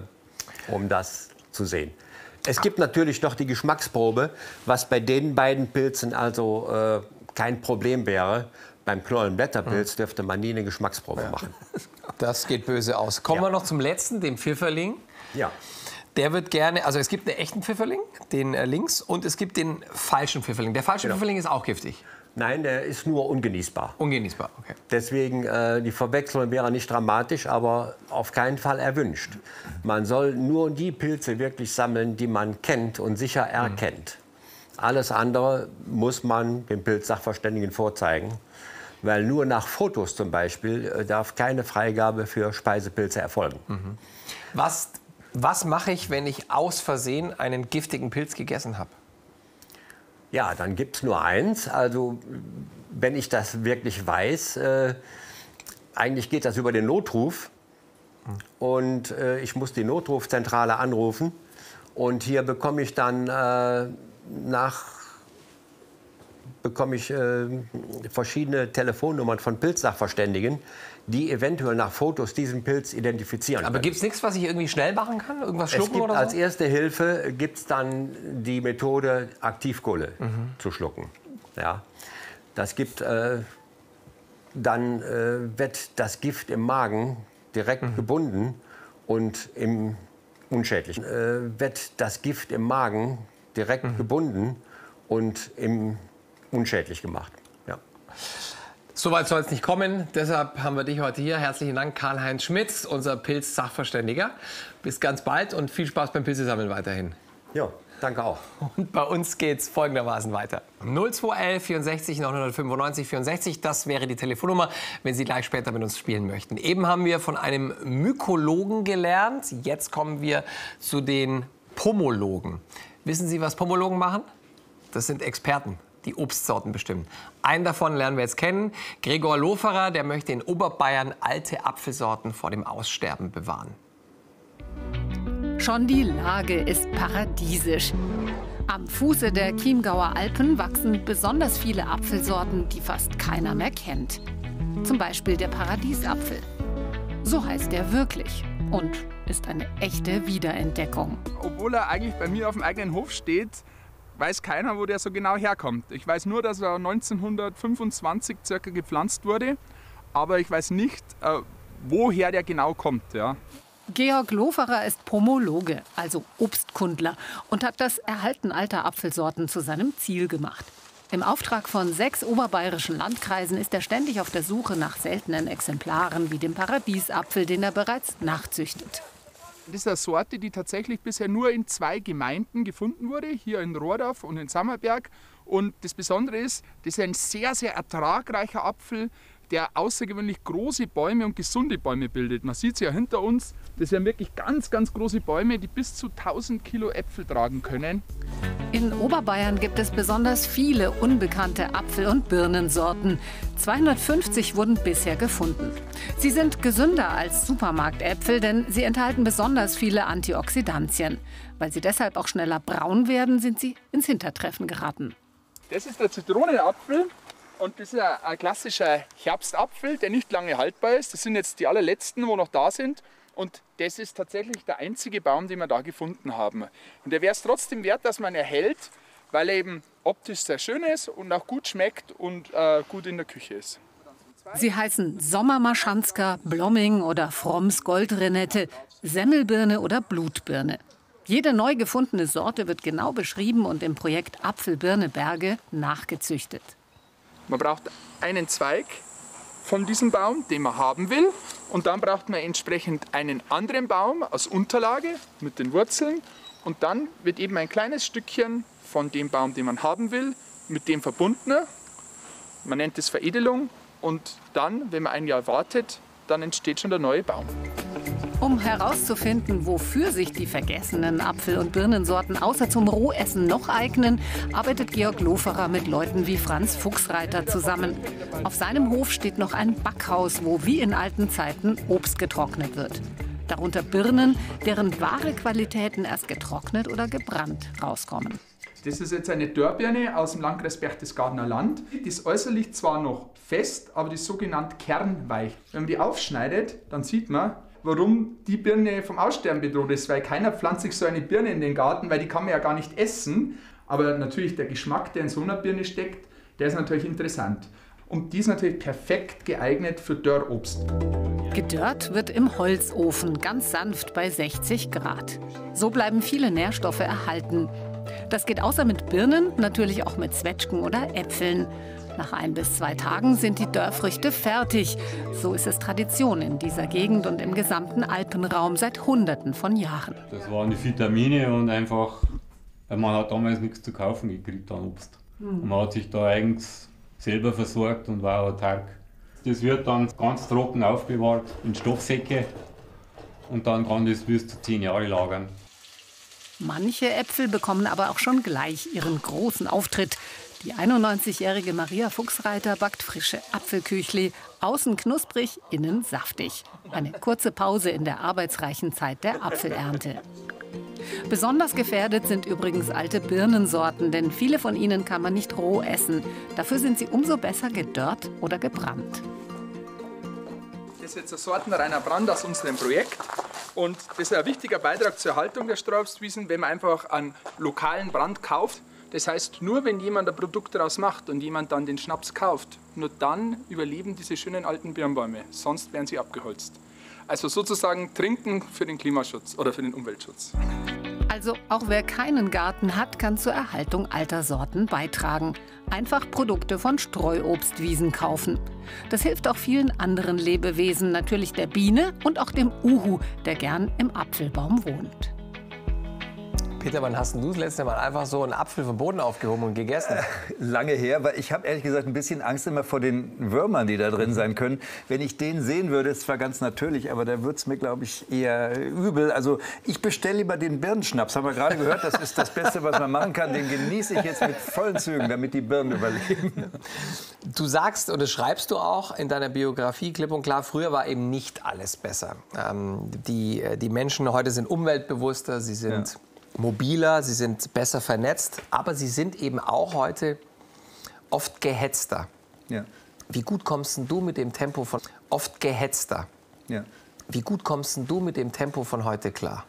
um das zu sehen. Es gibt natürlich noch die Geschmacksprobe, was bei den beiden Pilzen also kein Problem wäre. Beim Knollenblätterpilz dürfte man nie eine Geschmacksprobe machen. Das geht böse aus. Kommen wir noch zum letzten, dem Pfifferling. Ja. Der wird gerne, also es gibt einen echten Pfifferling, den links, und es gibt den falschen Pfifferling. Der falsche Pfifferling ist auch giftig. Nein, der ist nur ungenießbar. Ungenießbar, okay. Deswegen, die Verwechslung wäre nicht dramatisch, aber auf keinen Fall erwünscht. Man soll nur die Pilze wirklich sammeln, die man kennt und sicher erkennt. Alles andere muss man dem Pilzsachverständigen vorzeigen, weil nur nach Fotos zum Beispiel darf keine Freigabe für Speisepilze erfolgen. Was mache ich, wenn ich aus Versehen einen giftigen Pilz gegessen habe? Ja, dann gibt es nur eins. Also, wenn ich das wirklich weiß, eigentlich geht das über den Notruf. Und ich muss die Notrufzentrale anrufen. Und hier bekomme ich dann verschiedene Telefonnummern von Pilzsachverständigen, die eventuell nach Fotos diesen Pilz identifizieren Aber gibt es nichts, was ich irgendwie schnell machen kann? Irgendwas schlucken oder so? Als erste Hilfe gibt es dann die Methode, Aktivkohle zu schlucken. Ja. Das gibt, dann wird das Gift im Magen direkt gebunden und im unschädlich. Wird das Gift im Magen direkt gebunden und unschädlich gemacht. Ja. Soweit soll es nicht kommen. Deshalb haben wir dich heute hier. Herzlichen Dank, Karl-Heinz Schmitz, unser Pilz-Sachverständiger. Bis ganz bald und viel Spaß beim Pilzesammeln weiterhin. Ja, danke auch. Und bei uns geht es folgendermaßen weiter. 0211 64 995 64, das wäre die Telefonnummer, wenn Sie gleich später mit uns spielen möchten. Eben haben wir von einem Mykologen gelernt. Jetzt kommen wir zu den Pomologen. Wissen Sie, was Pomologen machen? Das sind Experten, die Obstsorten bestimmen. Einen davon lernen wir jetzt kennen. Gregor Loferer, der möchte in Oberbayern alte Apfelsorten vor dem Aussterben bewahren. Schon die Lage ist paradiesisch. Am Fuße der Chiemgauer Alpen wachsen besonders viele Apfelsorten, die fast keiner mehr kennt. Zum Beispiel der Paradiesapfel. So heißt er wirklich und ist eine echte Wiederentdeckung. Obwohl er eigentlich bei mir auf dem eigenen Hof steht, weiß keiner, wo der so genau herkommt. Ich weiß nur, dass er 1925 circa gepflanzt wurde, aber ich weiß nicht, woher der genau kommt. Ja. Georg Loferer ist Pomologe, also Obstkundler, und hat das Erhalten alter Apfelsorten zu seinem Ziel gemacht. Im Auftrag von 6 oberbayerischen Landkreisen ist er ständig auf der Suche nach seltenen Exemplaren wie dem Paradiesapfel, den er bereits nachzüchtet. Das ist eine Sorte, die tatsächlich bisher nur in 2 Gemeinden gefunden wurde, hier in Rohrdorf und in Sammerberg. Und das Besondere ist, das ist ein sehr, sehr ertragreicher Apfel, der außergewöhnlich große Bäume und gesunde Bäume bildet. Man sieht es ja hinter uns, das sind wirklich ganz, ganz große Bäume, die bis zu 1000 Kilo Äpfel tragen können. In Oberbayern gibt es besonders viele unbekannte Apfel- und Birnensorten. 250 wurden bisher gefunden. Sie sind gesünder als Supermarktäpfel, denn sie enthalten besonders viele Antioxidantien. Weil sie deshalb auch schneller braun werden, sind sie ins Hintertreffen geraten. Das ist der Zitronenapfel. Und das ist ein klassischer Herbstapfel, der nicht lange haltbar ist. Das sind jetzt die allerletzten, wo noch da sind. Und das ist tatsächlich der einzige Baum, den wir da gefunden haben. Und der wäre es trotzdem wert, dass man erhält, weil er eben optisch sehr schön ist und auch gut schmeckt und gut in der Küche ist. Sie heißen Sommermarschansker, Blomming oder Fromms Goldrenette, Semmelbirne oder Blutbirne. Jede neu gefundene Sorte wird genau beschrieben und im Projekt Apfel-Birne-Berge nachgezüchtet. Man braucht einen Zweig von diesem Baum, den man haben will. Und dann braucht man entsprechend einen anderen Baum aus Unterlage mit den Wurzeln. Und dann wird eben ein kleines Stückchen von dem Baum, den man haben will, mit dem verbunden. Man nennt es Veredelung. Und dann, wenn man ein Jahr wartet, dann entsteht schon der neue Baum. Um herauszufinden, wofür sich die vergessenen Apfel- und Birnensorten außer zum Rohessen noch eignen, arbeitet Georg Loferer mit Leuten wie Franz Fuchsreiter zusammen. Auf seinem Hof steht noch ein Backhaus, wo wie in alten Zeiten Obst getrocknet wird. Darunter Birnen, deren wahre Qualitäten erst getrocknet oder gebrannt rauskommen. Das ist jetzt eine Dörrbirne aus dem Landkreis Berchtesgadener Land. Die ist äußerlich zwar noch fest, aber die ist sogenannt kernweich. Wenn man die aufschneidet, dann sieht man, warum die Birne vom Aussterben bedroht ist, weil keiner pflanzt sich so eine Birne in den Garten, weil die kann man ja gar nicht essen. Aber natürlich der Geschmack, der in so einer Birne steckt, der ist natürlich interessant. Und die ist natürlich perfekt geeignet für Dörrobst. Gedörrt wird im Holzofen, ganz sanft bei 60 Grad. So bleiben viele Nährstoffe erhalten. Das geht außer mit Birnen, natürlich auch mit Zwetschgen oder Äpfeln. Nach 1 bis 2 Tagen sind die Dörrfrüchte fertig. So ist es Tradition in dieser Gegend und im gesamten Alpenraum seit Hunderten von Jahren. Das waren die Vitamine und einfach, weil man hat damals nichts zu kaufen gekriegt an Obst. Und man hat sich da eigens selber versorgt und war autark. Das wird dann ganz trocken aufbewahrt in Stoffsäcke und dann kann das bis zu 10 Jahre lagern. Manche Äpfel bekommen aber auch schon gleich ihren großen Auftritt. Die 91-jährige Maria Fuchsreiter backt frische Apfelküchli, außen knusprig, innen saftig. Eine kurze Pause in der arbeitsreichen Zeit der Apfelernte. Besonders gefährdet sind übrigens alte Birnensorten, denn viele von ihnen kann man nicht roh essen. Dafür sind sie umso besser gedörrt oder gebrannt. Das ist jetzt ein sortenreiner Brand aus unserem Projekt. Und das ist ein wichtiger Beitrag zur Erhaltung der Strohobstwiesen, wenn man einfach einen lokalen Brand kauft. Das heißt, nur wenn jemand ein Produkt daraus macht und jemand dann den Schnaps kauft, nur dann überleben diese schönen alten Birnbäume. Sonst werden sie abgeholzt. Also sozusagen trinken für den Klimaschutz oder für den Umweltschutz. Also auch wer keinen Garten hat, kann zur Erhaltung alter Sorten beitragen. Einfach Produkte von Streuobstwiesen kaufen. Das hilft auch vielen anderen Lebewesen, natürlich der Biene und auch dem Uhu, der gern im Apfelbaum wohnt. Peter, wann hast du das letzte Mal einfach so einen Apfel vom Boden aufgehoben und gegessen? Lange her, weil ich habe ehrlich gesagt ein bisschen Angst immer vor den Würmern, die da drin sein können. Wenn ich den sehen würde, ist zwar ganz natürlich, aber da wird es mir, glaube ich, eher übel. Also ich bestelle lieber den Birnenschnaps, haben wir gerade gehört, das ist das Beste, was man machen kann. Den genieße ich jetzt mit vollen Zügen, damit die Birnen überleben. Du sagst oder schreibst du auch in deiner Biografie klipp und klar, früher war eben nicht alles besser. Die Menschen heute sind umweltbewusster, sie sind mobiler, sie sind besser vernetzt, aber sie sind eben auch heute oft gehetzter. Ja. Wie gut kommst denn du mit dem Tempo von oft gehetzter? Ja. Wie gut kommst denn du mit dem Tempo von heute klar?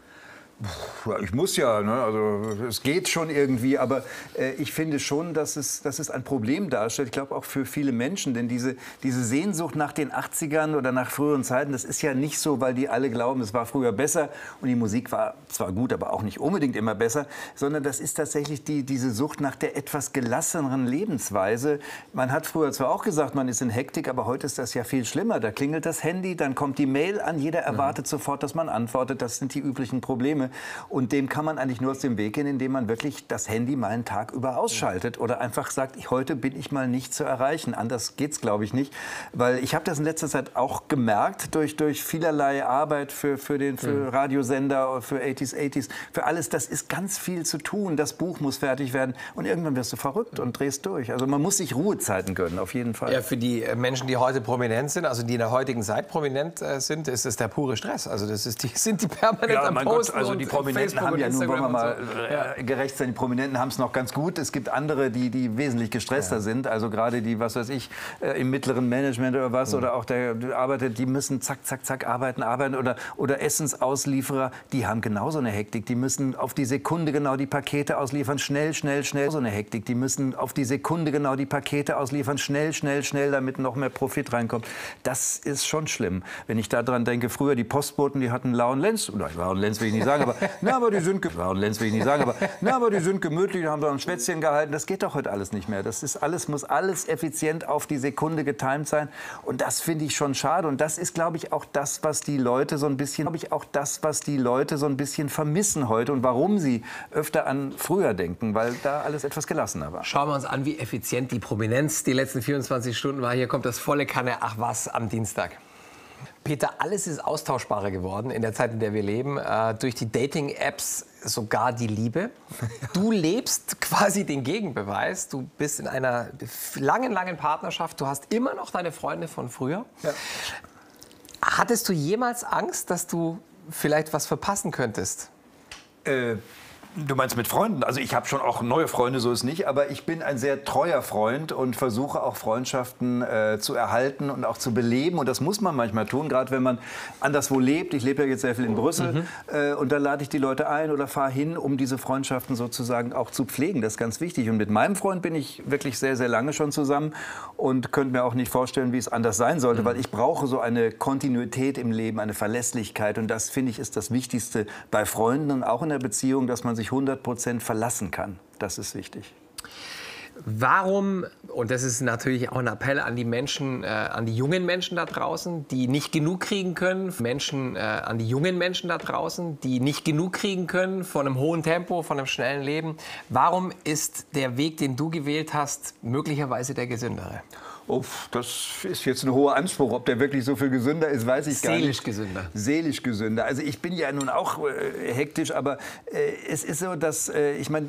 Ich muss ja, ne? Also es geht schon irgendwie, aber ich finde schon, dass es ein Problem darstellt. Ich glaube auch für viele Menschen, denn diese Sehnsucht nach den 80ern oder nach früheren Zeiten, das ist ja nicht so, weil die alle glauben, es war früher besser und die Musik war zwar gut, aber auch nicht unbedingt immer besser, sondern das ist tatsächlich diese Sucht nach der etwas gelasseneren Lebensweise. Man hat früher zwar auch gesagt, man ist in Hektik, aber heute ist das ja viel schlimmer. Da klingelt das Handy, dann kommt die Mail an, jeder erwartet sofort, dass man antwortet. Das sind die üblichen Probleme. Und dem kann man eigentlich nur aus dem Weg gehen, indem man wirklich das Handy mal einen Tag über ausschaltet oder einfach sagt, heute bin ich mal nicht zu erreichen. Anders geht's, glaube ich, nicht. Weil ich habe das in letzter Zeit auch gemerkt, durch vielerlei Arbeit für Radiosender, für 80s, für alles. Das ist ganz viel zu tun. Das Buch muss fertig werden. Und irgendwann wirst du verrückt und drehst durch. Also man muss sich Ruhezeiten gönnen, auf jeden Fall. Ja, für die Menschen, die heute prominent sind, also die in der heutigen Zeit prominent sind, ist es der pure Stress. Also sind die permanent am Posten. Also die Prominenten haben ja nun, wollen wir mal gerecht sein, die Prominenten haben es noch ganz gut. Es gibt andere, die wesentlich gestresster sind. Also gerade die, was weiß ich, im mittleren Management oder was, oder auch der Arbeiter, die müssen zack, zack, zack arbeiten. Oder Essensauslieferer, die haben genauso eine Hektik. Die müssen auf die Sekunde genau die Pakete ausliefern, schnell. So eine Hektik. Die müssen auf die Sekunde genau die Pakete ausliefern, schnell, damit noch mehr Profit reinkommt. Das ist schon schlimm. Wenn ich daran denke, früher die Postboten, die hatten lauen Lenz, oder lauen Lenz will ich nicht sagen, aber die sind gemütlich, haben so ein Schwätzchen gehalten. Das geht doch heute alles nicht mehr. Muss alles effizient auf die Sekunde getimt sein. Und das finde ich schon schade. Und das ist, glaube ich, auch das, was die Leute so ein bisschen vermissen heute und warum sie öfter an früher denken, weil da alles etwas gelassener war. Schauen wir uns an, wie effizient die Prominenz die letzten 24 Stunden war. Hier kommt das volle Kanne Ach was am Dienstag. Peter, alles ist austauschbarer geworden in der Zeit, in der wir leben. Durch die Dating-Apps sogar die Liebe. Du lebst quasi den Gegenbeweis. Du bist in einer langen Partnerschaft. Du hast immer noch deine Freunde von früher. Ja. Hattest du jemals Angst, dass du vielleicht was verpassen könntest? Du meinst mit Freunden? Also ich habe schon auch neue Freunde, so ist nicht. Aber ich bin ein sehr treuer Freund und versuche auch Freundschaften zu erhalten und auch zu beleben. Und das muss man manchmal tun, gerade wenn man anderswo lebt. Ich lebe ja jetzt sehr viel in Brüssel. Und da lade ich die Leute ein oder fahre hin, um diese Freundschaften sozusagen auch zu pflegen. Das ist ganz wichtig. Und mit meinem Freund bin ich wirklich sehr, sehr lange schon zusammen. Und könnte mir auch nicht vorstellen, wie es anders sein sollte. Weil ich brauche so eine Kontinuität im Leben, eine Verlässlichkeit. Und das, finde ich, ist das Wichtigste bei Freunden und auch in der Beziehung, dass man sich 100% verlassen kann. Das ist wichtig. Warum, und das ist natürlich auch ein Appell an die Menschen, an die jungen Menschen da draußen, die nicht genug kriegen können, an die jungen Menschen da draußen, die nicht genug kriegen können von einem hohen Tempo, von einem schnellen Leben. Warum ist der Weg, den du gewählt hast, möglicherweise der gesündere? Oh, das ist jetzt ein hoher Anspruch. Ob der wirklich so viel gesünder ist, weiß ich gar nicht. Seelisch gesünder. Seelisch gesünder. Also ich bin ja nun auch hektisch, aber es ist so, dass ich meine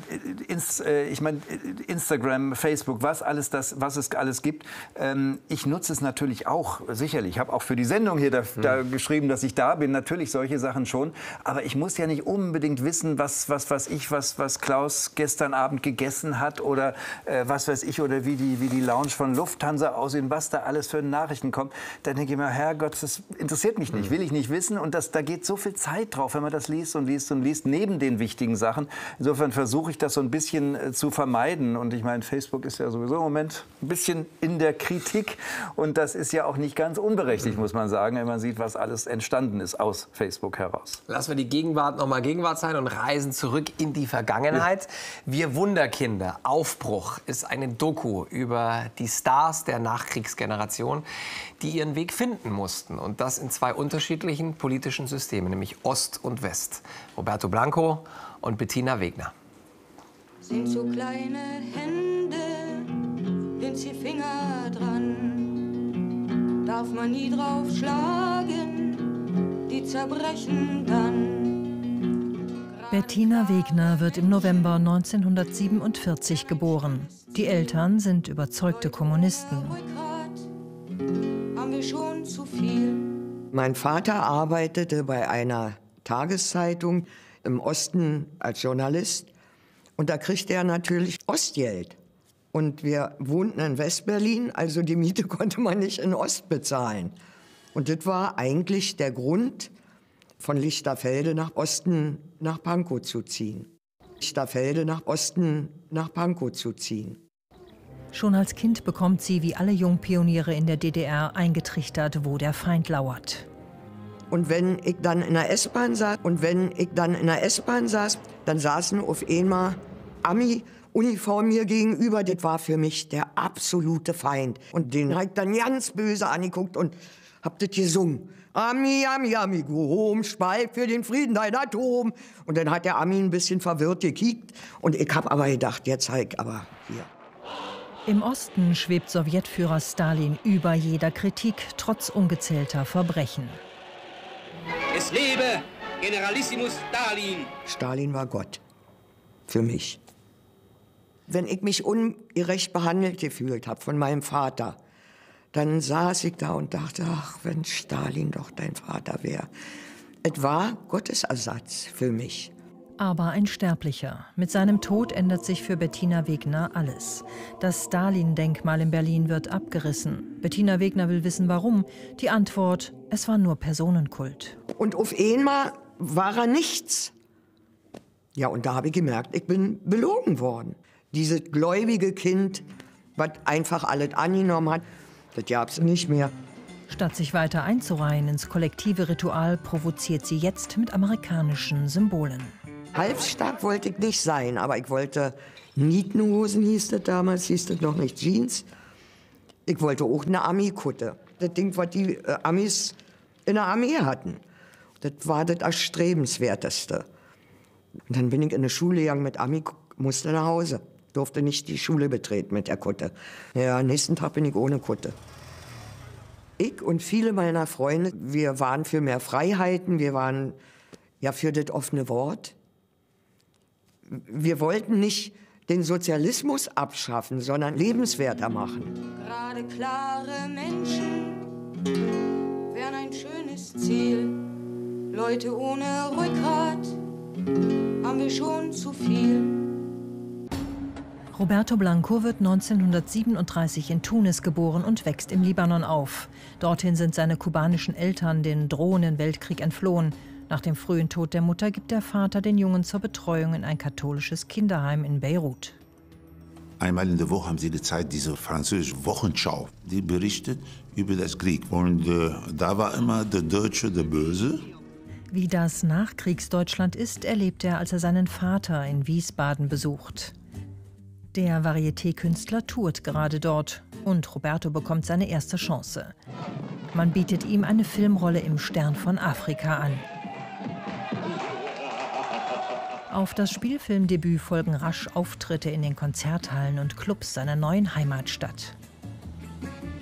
Instagram, Facebook, was es alles gibt. Ich nutze es natürlich auch, sicherlich. Ich habe auch für die Sendung hier da geschrieben, dass ich da bin. Natürlich solche Sachen schon. Aber ich muss ja nicht unbedingt wissen, was Klaus gestern Abend gegessen hat oder was weiß ich, oder wie die Lounge von Lufthansa aussehen, was da alles für Nachrichten kommt. Dann denke ich mir, Herrgott, das interessiert mich nicht, will ich nicht wissen. Und da geht so viel Zeit drauf, wenn man das liest und liest und liest, neben den wichtigen Sachen. Insofern versuche ich das so ein bisschen zu vermeiden. Und ich meine, Facebook ist ja sowieso im Moment ein bisschen in der Kritik. Und das ist ja auch nicht ganz unberechtigt, muss man sagen, wenn man sieht, was alles entstanden ist aus Facebook heraus. Lassen wir die Gegenwart noch mal Gegenwart sein und reisen zurück in die Vergangenheit. Wir Wunderkinder, Aufbruch ist eine Doku über die Stars der Nachkriegsgeneration, die ihren Weg finden mussten. Und das in zwei unterschiedlichen politischen Systemen, nämlich Ost und West. Roberto Blanco und Bettina Wegner. Sind so kleine Hände, winzige Finger dran. Darf man nie drauf schlagen, die zerbrechen dann. Bettina Wegner wird im November 1947 geboren. Die Eltern sind überzeugte Kommunisten. Haben wir schon zu viel? Mein Vater arbeitete bei einer Tageszeitung im Osten als Journalist. Und da kriegte er natürlich Ostgeld. Und wir wohnten in Westberlin, also die Miete konnte man nicht in Ost bezahlen. Und das war eigentlich der Grund, von Lichterfelde nach Osten nach Pankow zu ziehen. Lichterfelde nach Osten nach Pankow zu ziehen. Schon als Kind bekommt sie, wie alle Jungpioniere in der DDR, eingetrichtert, wo der Feind lauert. Und wenn ich dann in der S-Bahn saß, dann saßen auf einmal Ami-Uniform mir gegenüber. Das war für mich der absolute Feind. Und den habe ich dann ganz böse angeguckt und hab das gesungen. Ami, Ami, Ami, go home, schweig für den Frieden dein Atom. Und dann hat der Ami ein bisschen verwirrt gekickt. Und ich hab aber gedacht, jetzt zeig aber hier. Im Osten schwebt Sowjetführer Stalin über jeder Kritik, trotz ungezählter Verbrechen. Es lebe Generalissimus Stalin! Stalin war Gott. Für mich. Wenn ich mich ungerecht behandelt gefühlt habe von meinem Vater, dann saß ich da und dachte, ach, wenn Stalin doch dein Vater wäre. Es war Gottes Ersatz für mich. Aber ein Sterblicher. Mit seinem Tod ändert sich für Bettina Wegner alles. Das Stalin-Denkmal in Berlin wird abgerissen. Bettina Wegner will wissen, warum. Die Antwort, es war nur Personenkult. Und auf einmal war er nichts. Ja, und da habe ich gemerkt, ich bin belogen worden. Dieses gläubige Kind, was einfach alles angenommen hat, das gab es nicht mehr. Statt sich weiter einzureihen ins kollektive Ritual, provoziert sie jetzt mit amerikanischen Symbolen. Halbstark wollte ich nicht sein, aber ich wollte Nietenhosen, hieß das damals, hieß das noch nicht Jeans. Ich wollte auch eine Armeekutte. Das Ding, was die Amis in der Armee hatten. Das war das Erstrebenswerteste. Und dann bin ich in eine Schule gegangen mit Ami, musste nach Hause. Durfte nicht die Schule betreten mit der Kutte. Ja, am nächsten Tag bin ich ohne Kutte. Ich und viele meiner Freunde, wir waren für mehr Freiheiten, wir waren ja für das offene Wort. Wir wollten nicht den Sozialismus abschaffen, sondern lebenswerter machen. Gerade klare Menschen wären ein schönes Ziel. Leute ohne Rückgrat haben wir schon zu viel. Roberto Blanco wird 1937 in Tunis geboren und wächst im Libanon auf. Dorthin sind seine kubanischen Eltern den drohenden Weltkrieg entflohen. Nach dem frühen Tod der Mutter gibt der Vater den Jungen zur Betreuung in ein katholisches Kinderheim in Beirut. Einmal in der Woche haben Sie die Zeit, diese französische Wochenschau, die berichtet über das Krieg. Und da war immer der Deutsche der Böse. Wie das Nachkriegsdeutschland ist, erlebt er, als er seinen Vater in Wiesbaden besucht. Der Varieté-Künstler tourt gerade dort und Roberto bekommt seine erste Chance. Man bietet ihm eine Filmrolle im Stern von Afrika an. Auf das Spielfilmdebüt folgen rasch Auftritte in den Konzerthallen und Clubs seiner neuen Heimatstadt.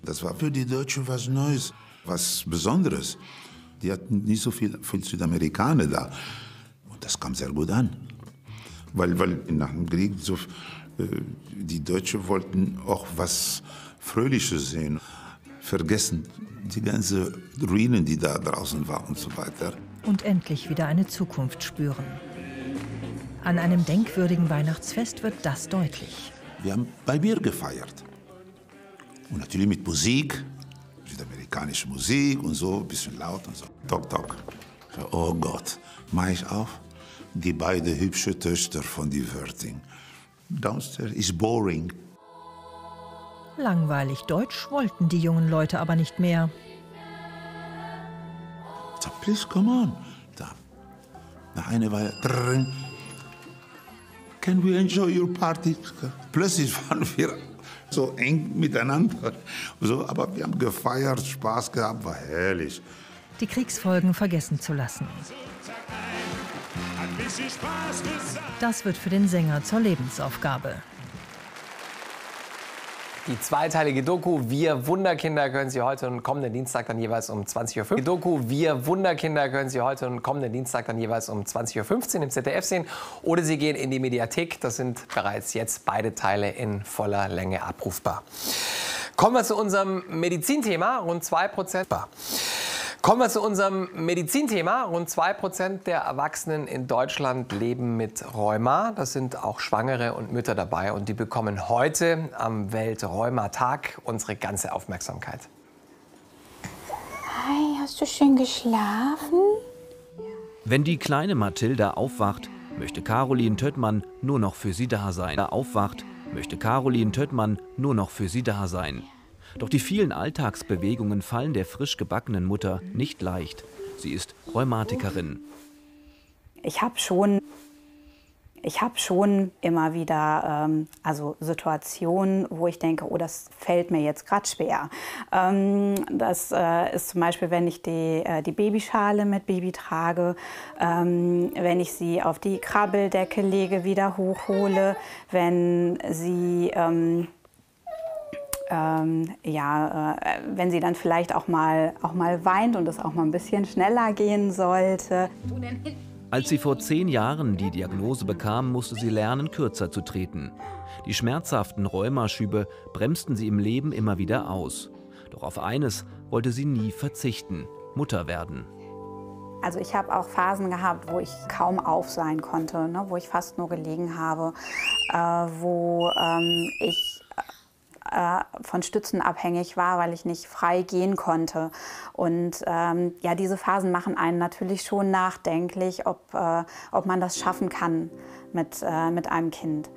Das war für die Deutschen was Neues, was Besonderes. Die hatten nicht so viel Südamerikaner da. Und das kam sehr gut an. Weil nach dem Krieg die Deutschen wollten auch was Fröhliches sehen. Vergessen die ganzen Ruinen, die da draußen waren und so weiter. Und endlich wieder eine Zukunft spüren. An einem denkwürdigen Weihnachtsfest wird das deutlich. Wir haben bei Bier gefeiert. Und natürlich mit Musik, südamerikanische Musik und so, ein bisschen laut und so. Tok, tok. Oh Gott, mach ich auf? Die beiden hübschen Töchter von die Wörting. Downstairs is boring. Langweilig Deutsch wollten die jungen Leute aber nicht mehr. So, please, come on. Da. Nach einer Weile, can we enjoy your party? Plötzlich waren wir so eng miteinander. So, aber wir haben gefeiert, Spaß gehabt, war herrlich. Die Kriegsfolgen vergessen zu lassen. Das wird für den Sänger zur Lebensaufgabe. Die zweiteilige Doku Wir Wunderkinder können Sie heute und kommenden Dienstag dann jeweils um 20:05 Uhr. Die Doku Wir Wunderkinder können Sie heute und kommenden Dienstag dann jeweils um 20:15 Uhr im ZDF sehen. Oder Sie gehen in die Mediathek. Das sind bereits jetzt beide Teile in voller Länge abrufbar. Kommen wir zu unserem Medizinthema. Rund 2%. Kommen wir zu unserem Medizinthema. Rund 2% der Erwachsenen in Deutschland leben mit Rheuma. Das sind auch Schwangere und Mütter dabei. Und die bekommen heute am Weltrheumatag unsere ganze Aufmerksamkeit. Hi, hast du schön geschlafen? Wenn die kleine Mathilda aufwacht, möchte Caroline Töttmann nur noch für sie da sein. Doch die vielen Alltagsbewegungen fallen der frisch gebackenen Mutter nicht leicht. Sie ist Rheumatikerin. Ich habe schon immer wieder Situationen, wo ich denke, oh, das fällt mir jetzt gerade schwer. Das ist zum Beispiel, wenn ich die Babyschale mit Baby trage, wenn ich sie auf die Krabbeldecke lege, wieder hochhole, wenn sie wenn sie dann vielleicht auch mal weint und es auch mal ein bisschen schneller gehen sollte. Als sie vor 10 Jahren die Diagnose bekam, musste sie lernen, kürzer zu treten. Die schmerzhaften Rheumaschübe bremsten sie im Leben immer wieder aus. Doch auf eines wollte sie nie verzichten: Mutter werden. Also ich habe auch Phasen gehabt, wo ich kaum auf sein konnte, ne, wo ich fast nur gelegen habe, wo ich von Stützen abhängig war, weil ich nicht frei gehen konnte. Und diese Phasen machen einen natürlich schon nachdenklich, ob man das schaffen kann mit einem Kind.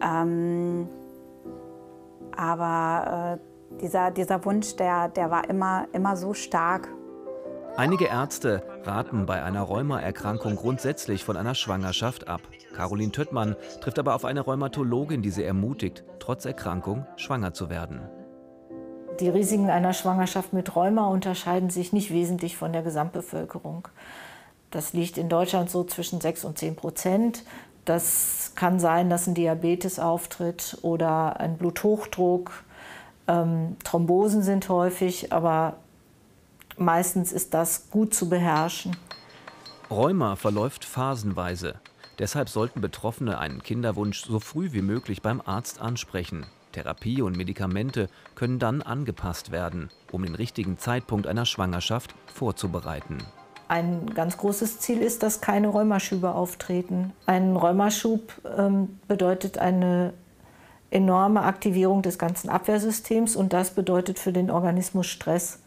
Aber dieser Wunsch, der war immer so stark. Einige Ärzte raten bei einer Rheumaerkrankung grundsätzlich von einer Schwangerschaft ab. Caroline Töttmann trifft aber auf eine Rheumatologin, die sie ermutigt, trotz Erkrankung schwanger zu werden. Die Risiken einer Schwangerschaft mit Rheuma unterscheiden sich nicht wesentlich von der Gesamtbevölkerung. Das liegt in Deutschland so zwischen 6 und 10%. Das kann sein, dass ein Diabetes auftritt oder ein Bluthochdruck. Thrombosen sind häufig, aber meistens ist das gut zu beherrschen. Rheuma verläuft phasenweise. Deshalb sollten Betroffene einen Kinderwunsch so früh wie möglich beim Arzt ansprechen. Therapie und Medikamente können dann angepasst werden, um den richtigen Zeitpunkt einer Schwangerschaft vorzubereiten. Ein ganz großes Ziel ist, dass keine Rheumaschübe auftreten. Ein Rheumaschub bedeutet eine enorme Aktivierung des ganzen Abwehrsystems und das bedeutet für den Organismus Stress.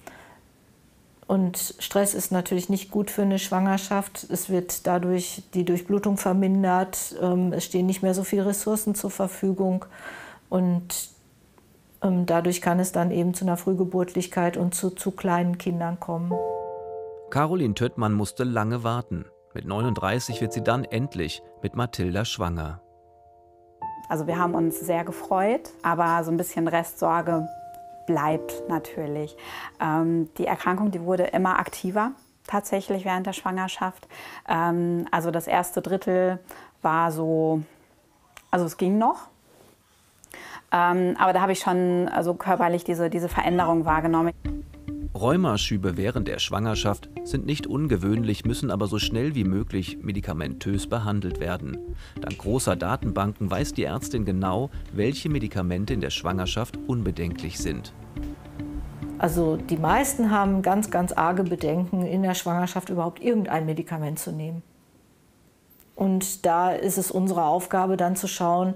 Und Stress ist natürlich nicht gut für eine Schwangerschaft. Es wird dadurch die Durchblutung vermindert, es stehen nicht mehr so viele Ressourcen zur Verfügung und dadurch kann es dann eben zu einer Frühgeburtlichkeit und zu kleinen Kindern kommen. Caroline Töttmann musste lange warten. Mit 39 wird sie dann endlich mit Mathilda schwanger. Also wir haben uns sehr gefreut, aber so ein bisschen Restsorge bleibt natürlich. Die Erkrankung, die wurde immer aktiver, tatsächlich während der Schwangerschaft. Also das erste Drittel war so, also es ging noch. Aber da habe ich schon also körperlich diese Veränderung wahrgenommen. Rheumaschübe während der Schwangerschaft sind nicht ungewöhnlich, müssen aber so schnell wie möglich medikamentös behandelt werden. Dank großer Datenbanken weiß die Ärztin genau, welche Medikamente in der Schwangerschaft unbedenklich sind. Also die meisten haben ganz, ganz arge Bedenken, in der Schwangerschaft überhaupt irgendein Medikament zu nehmen. Und da ist es unsere Aufgabe, dann zu schauen,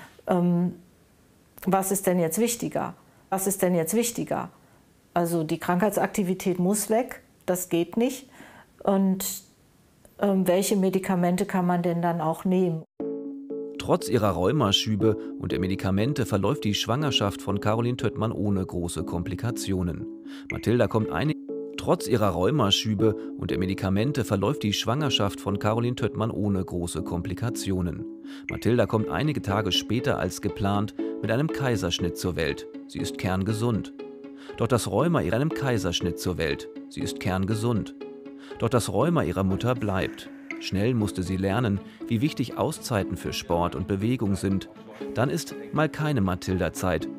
was ist denn jetzt wichtiger? Was ist denn jetzt wichtiger? Also die Krankheitsaktivität muss weg, das geht nicht. Und welche Medikamente kann man denn dann auch nehmen? Trotz ihrer Rheumaschübe und der Medikamente verläuft die Schwangerschaft von Caroline Töttmann ohne große Komplikationen. Mathilda kommt Trotz ihrer Rheumaschübe und der Medikamente verläuft die Schwangerschaft von Caroline Töttmann ohne große Komplikationen. Mathilda kommt einige Tage später als geplant mit einem Kaiserschnitt zur Welt. Sie ist kerngesund. Doch das Rheuma ihrer Kaiserschnitt zur Welt. Sie ist kerngesund. Doch das Rheuma ihrer Mutter bleibt. Schnell musste sie lernen, wie wichtig Auszeiten für Sport und Bewegung sind. Dann ist mal keine Mathilda-Zeit,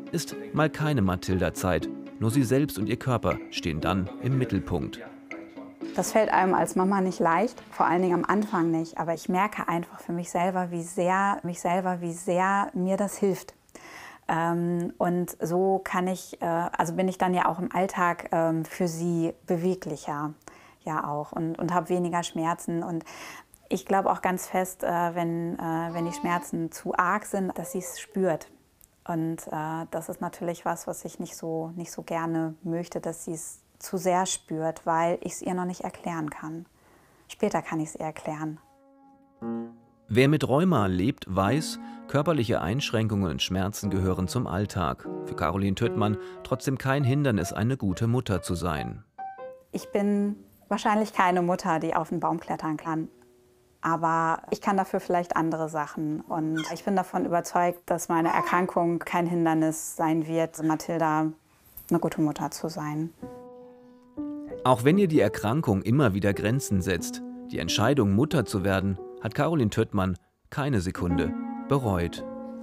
Nur sie selbst und ihr Körper stehen dann im Mittelpunkt. Das fällt einem als Mama nicht leicht, vor allen Dingen am Anfang nicht. Aber ich merke einfach für mich selber, wie sehr mir das hilft. Und so bin ich dann ja auch im Alltag für sie beweglicher, ja auch, und habe weniger Schmerzen. Und ich glaube auch ganz fest, wenn die Schmerzen zu arg sind, dass sie es spürt. Und das ist natürlich was ich nicht so gerne möchte, dass sie es zu sehr spürt, weil ich es ihr noch nicht erklären kann. Später kann ich es ihr erklären. Wer mit Rheuma lebt, weiß, körperliche Einschränkungen und Schmerzen gehören zum Alltag. Für Caroline Töttmann trotzdem kein Hindernis, eine gute Mutter zu sein. Ich bin wahrscheinlich keine Mutter, die auf den Baum klettern kann. Aber ich kann dafür vielleicht andere Sachen. Und ich bin davon überzeugt, dass meine Erkrankung kein Hindernis sein wird, Mathilda eine gute Mutter zu sein. Auch wenn ihr die Erkrankung immer wieder Grenzen setzt, die Entscheidung, Mutter zu werden, hat Caroline Töttmann keine Sekunde bereut.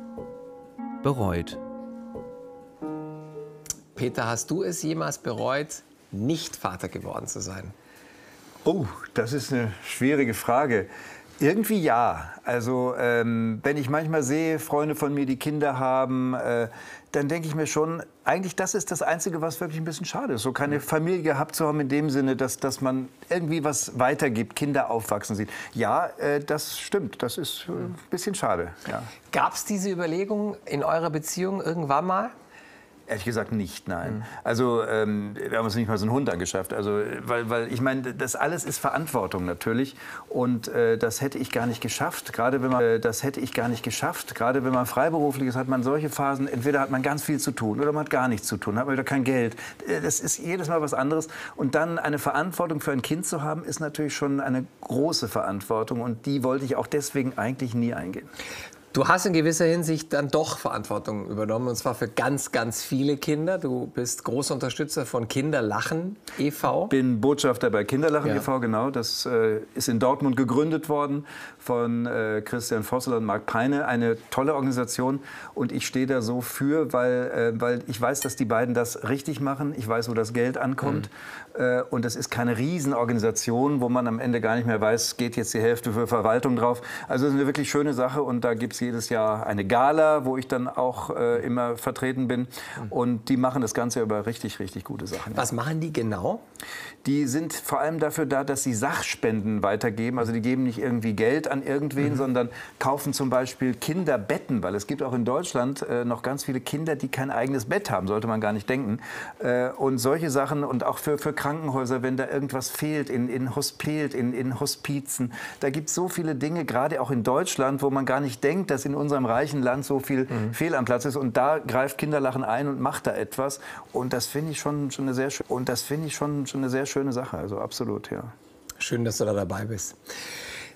Peter, hast du es jemals bereut, nicht Vater geworden zu sein? Oh, das ist eine schwierige Frage. Irgendwie ja. Also wenn ich manchmal sehe, Freunde von mir, die Kinder haben, dann denke ich mir schon, eigentlich das ist das Einzige, was wirklich ein bisschen schade ist. So keine Familie gehabt zu haben in dem Sinne, dass man irgendwie was weitergibt, Kinder aufwachsen sieht. Ja, das stimmt. Das ist ein bisschen schade. Ja. Gab es diese Überlegung in eurer Beziehung irgendwann mal? Ehrlich gesagt nicht, nein. Also wir haben uns nicht mal so einen Hund angeschafft. Also, weil ich meine, das alles ist Verantwortung natürlich. Und das hätte ich gar nicht geschafft. Gerade wenn man freiberuflich ist, hat man solche Phasen, entweder hat man ganz viel zu tun oder man hat gar nichts zu tun, hat man wieder kein Geld. Das ist jedes Mal was anderes. Und dann eine Verantwortung für ein Kind zu haben, ist natürlich schon eine große Verantwortung. Und die wollte ich auch deswegen eigentlich nie eingehen. Du hast in gewisser Hinsicht dann doch Verantwortung übernommen, und zwar für ganz, ganz viele Kinder. Du bist großer Unterstützer von Kinderlachen e.V. Bin Botschafter bei Kinderlachen e.V., genau. Das ist in Dortmund gegründet worden von Christian Vossel und Marc Peine. Eine tolle Organisation, und ich stehe da so für, weil ich weiß, dass die beiden das richtig machen. Ich weiß, wo das Geld ankommt. Und das ist keine Riesenorganisation, wo man am Ende gar nicht mehr weiß, geht jetzt die Hälfte für Verwaltung drauf. Also das ist eine wirklich schöne Sache, und da gibt es jedes Jahr eine Gala, wo ich dann auch immer vertreten bin. Und die machen das Ganze über richtig, richtig gute Sachen. Was machen die genau? Die sind vor allem dafür da, dass sie Sachspenden weitergeben. Also die geben nicht irgendwie Geld an irgendwen, sondern kaufen zum Beispiel Kinderbetten, weil es gibt auch in Deutschland noch ganz viele Kinder, die kein eigenes Bett haben, sollte man gar nicht denken. Und solche Sachen, und auch für Krankenhäuser, wenn da irgendwas fehlt, in Hospizen. Da gibt es so viele Dinge, gerade auch in Deutschland, wo man gar nicht denkt, dass in unserem reichen Land so viel Fehl am Platz ist. Und da greift Kinderlachen ein und macht da etwas. Und das finde ich schon eine sehr schöne Sache. Also absolut, ja. Schön, dass du da dabei bist.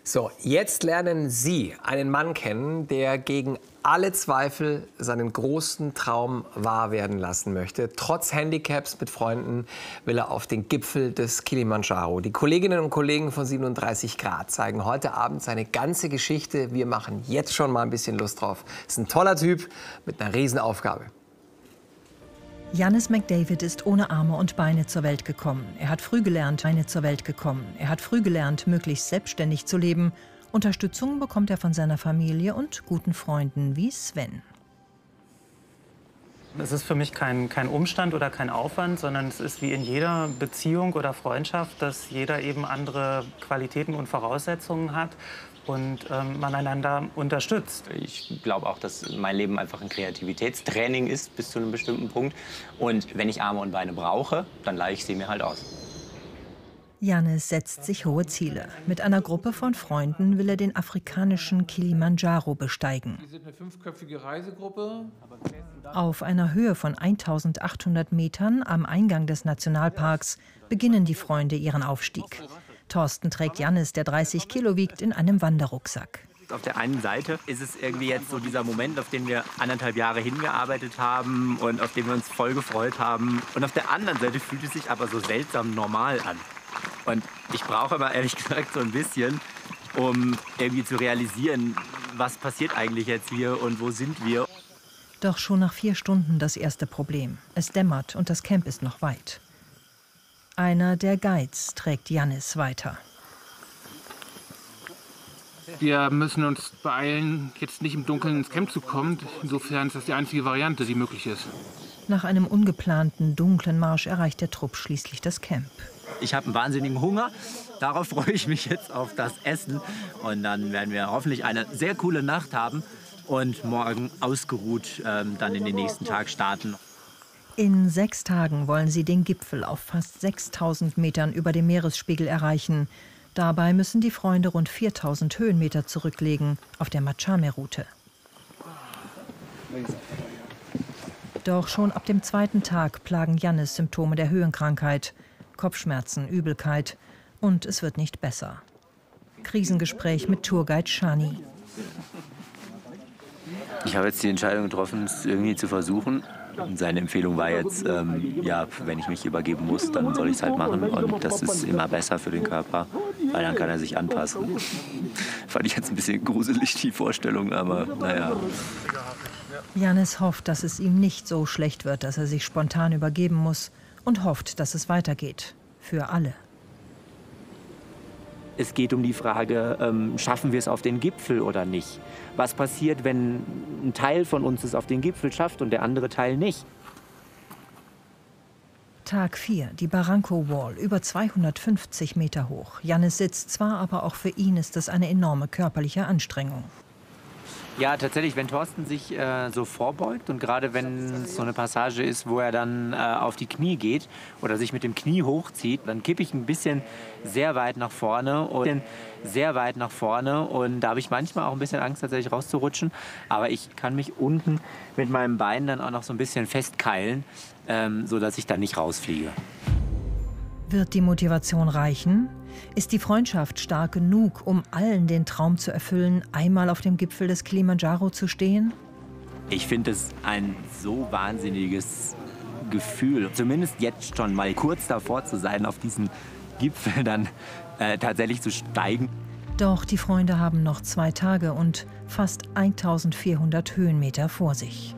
So, jetzt lernen Sie einen Mann kennen, der gegen alle Zweifel seinen großen Traum wahr werden lassen möchte. Trotz Handicaps mit Freunden will er auf den Gipfel des Kilimanjaro. Die Kolleginnen und Kollegen von 37 Grad zeigen heute Abend seine ganze Geschichte. Wir machen jetzt schon mal ein bisschen Lust drauf. Ist ein toller Typ mit einer Riesenaufgabe. Yannis McDavid ist ohne Arme und Beine zur Welt gekommen. Er hat früh gelernt, möglichst selbstständig zu leben. Unterstützung bekommt er von seiner Familie und guten Freunden wie Sven. Es ist für mich kein Umstand oder kein Aufwand, sondern es ist wie in jeder Beziehung oder Freundschaft, dass jeder eben andere Qualitäten und Voraussetzungen hat und man einander unterstützt. Ich glaube auch, dass mein Leben einfach ein Kreativitätstraining ist bis zu einem bestimmten Punkt. Und wenn ich Arme und Beine brauche, dann leihe ich sie mir halt aus. Yannis setzt sich hohe Ziele. Mit einer Gruppe von Freunden will er den afrikanischen Kilimanjaro besteigen. Wir sind eine 5-köpfige Reisegruppe. Auf einer Höhe von 1800 Metern am Eingang des Nationalparks beginnen die Freunde ihren Aufstieg. Thorsten trägt Yannis, der 30 Kilo wiegt, in einem Wanderrucksack. Auf der einen Seite ist es irgendwie jetzt so dieser Moment, auf den wir 1,5 Jahre hingearbeitet haben und auf den wir uns voll gefreut haben. Und auf der anderen Seite fühlt es sich aber so seltsam normal an. Und ich brauche aber ehrlich gesagt so ein bisschen, um irgendwie zu realisieren, was passiert eigentlich jetzt hier und wo sind wir. Doch schon nach 4 Stunden das erste Problem. Es dämmert und das Camp ist noch weit. Einer der Guides trägt Yannis weiter. Wir müssen uns beeilen, jetzt nicht im Dunkeln ins Camp zu kommen. Insofern ist das die einzige Variante, die möglich ist. Nach einem ungeplanten, dunklen Marsch erreicht der Trupp schließlich das Camp. Ich habe einen wahnsinnigen Hunger. Darauf freue ich mich jetzt auf das Essen. Und dann werden wir hoffentlich eine sehr coole Nacht haben und morgen ausgeruht dann in den nächsten Tag starten. In 6 Tagen wollen sie den Gipfel auf fast 6000 Metern über dem Meeresspiegel erreichen. Dabei müssen die Freunde rund 4000 Höhenmeter zurücklegen auf der Machame-Route. Doch schon ab dem 2. Tag plagen Yannis Symptome der Höhenkrankheit. Kopfschmerzen, Übelkeit und es wird nicht besser. Krisengespräch mit Tourguide Shani. Ich habe jetzt die Entscheidung getroffen, es irgendwie zu versuchen. Und seine Empfehlung war jetzt, ja, wenn ich mich übergeben muss, dann soll ich es halt machen. Und das ist immer besser für den Körper, weil dann kann er sich anpassen. Fand ich jetzt ein bisschen gruselig, die Vorstellung, aber naja. Yannis hofft, dass es ihm nicht so schlecht wird, dass er sich spontan übergeben muss. Und hofft, dass es weitergeht. Für alle. Es geht um die Frage, schaffen wir es auf den Gipfel oder nicht? Was passiert, wenn ein Teil von uns es auf den Gipfel schafft und der andere Teil nicht? Tag 4, die Barranco Wall, über 250 Meter hoch. Yannis sitzt zwar, aber auch für ihn ist es eine enorme körperliche Anstrengung. Ja, tatsächlich, wenn Thorsten sich so vorbeugt und gerade wenn es so eine Passage ist, wo er dann auf die Knie geht oder sich mit dem Knie hochzieht, dann kippe ich ein bisschen sehr weit nach vorne und da habe ich manchmal auch ein bisschen Angst, tatsächlich rauszurutschen. Aber ich kann mich unten mit meinem Bein dann auch noch so ein bisschen festkeilen, sodass ich dann nicht rausfliege. Wird die Motivation reichen? Ist die Freundschaft stark genug, um allen den Traum zu erfüllen, einmal auf dem Gipfel des Kilimanjaro zu stehen? Ich finde es ein so wahnsinniges Gefühl, zumindest jetzt schon mal kurz davor zu sein, auf diesen Gipfel dann tatsächlich zu steigen. Doch die Freunde haben noch 2 Tage und fast 1400 Höhenmeter vor sich.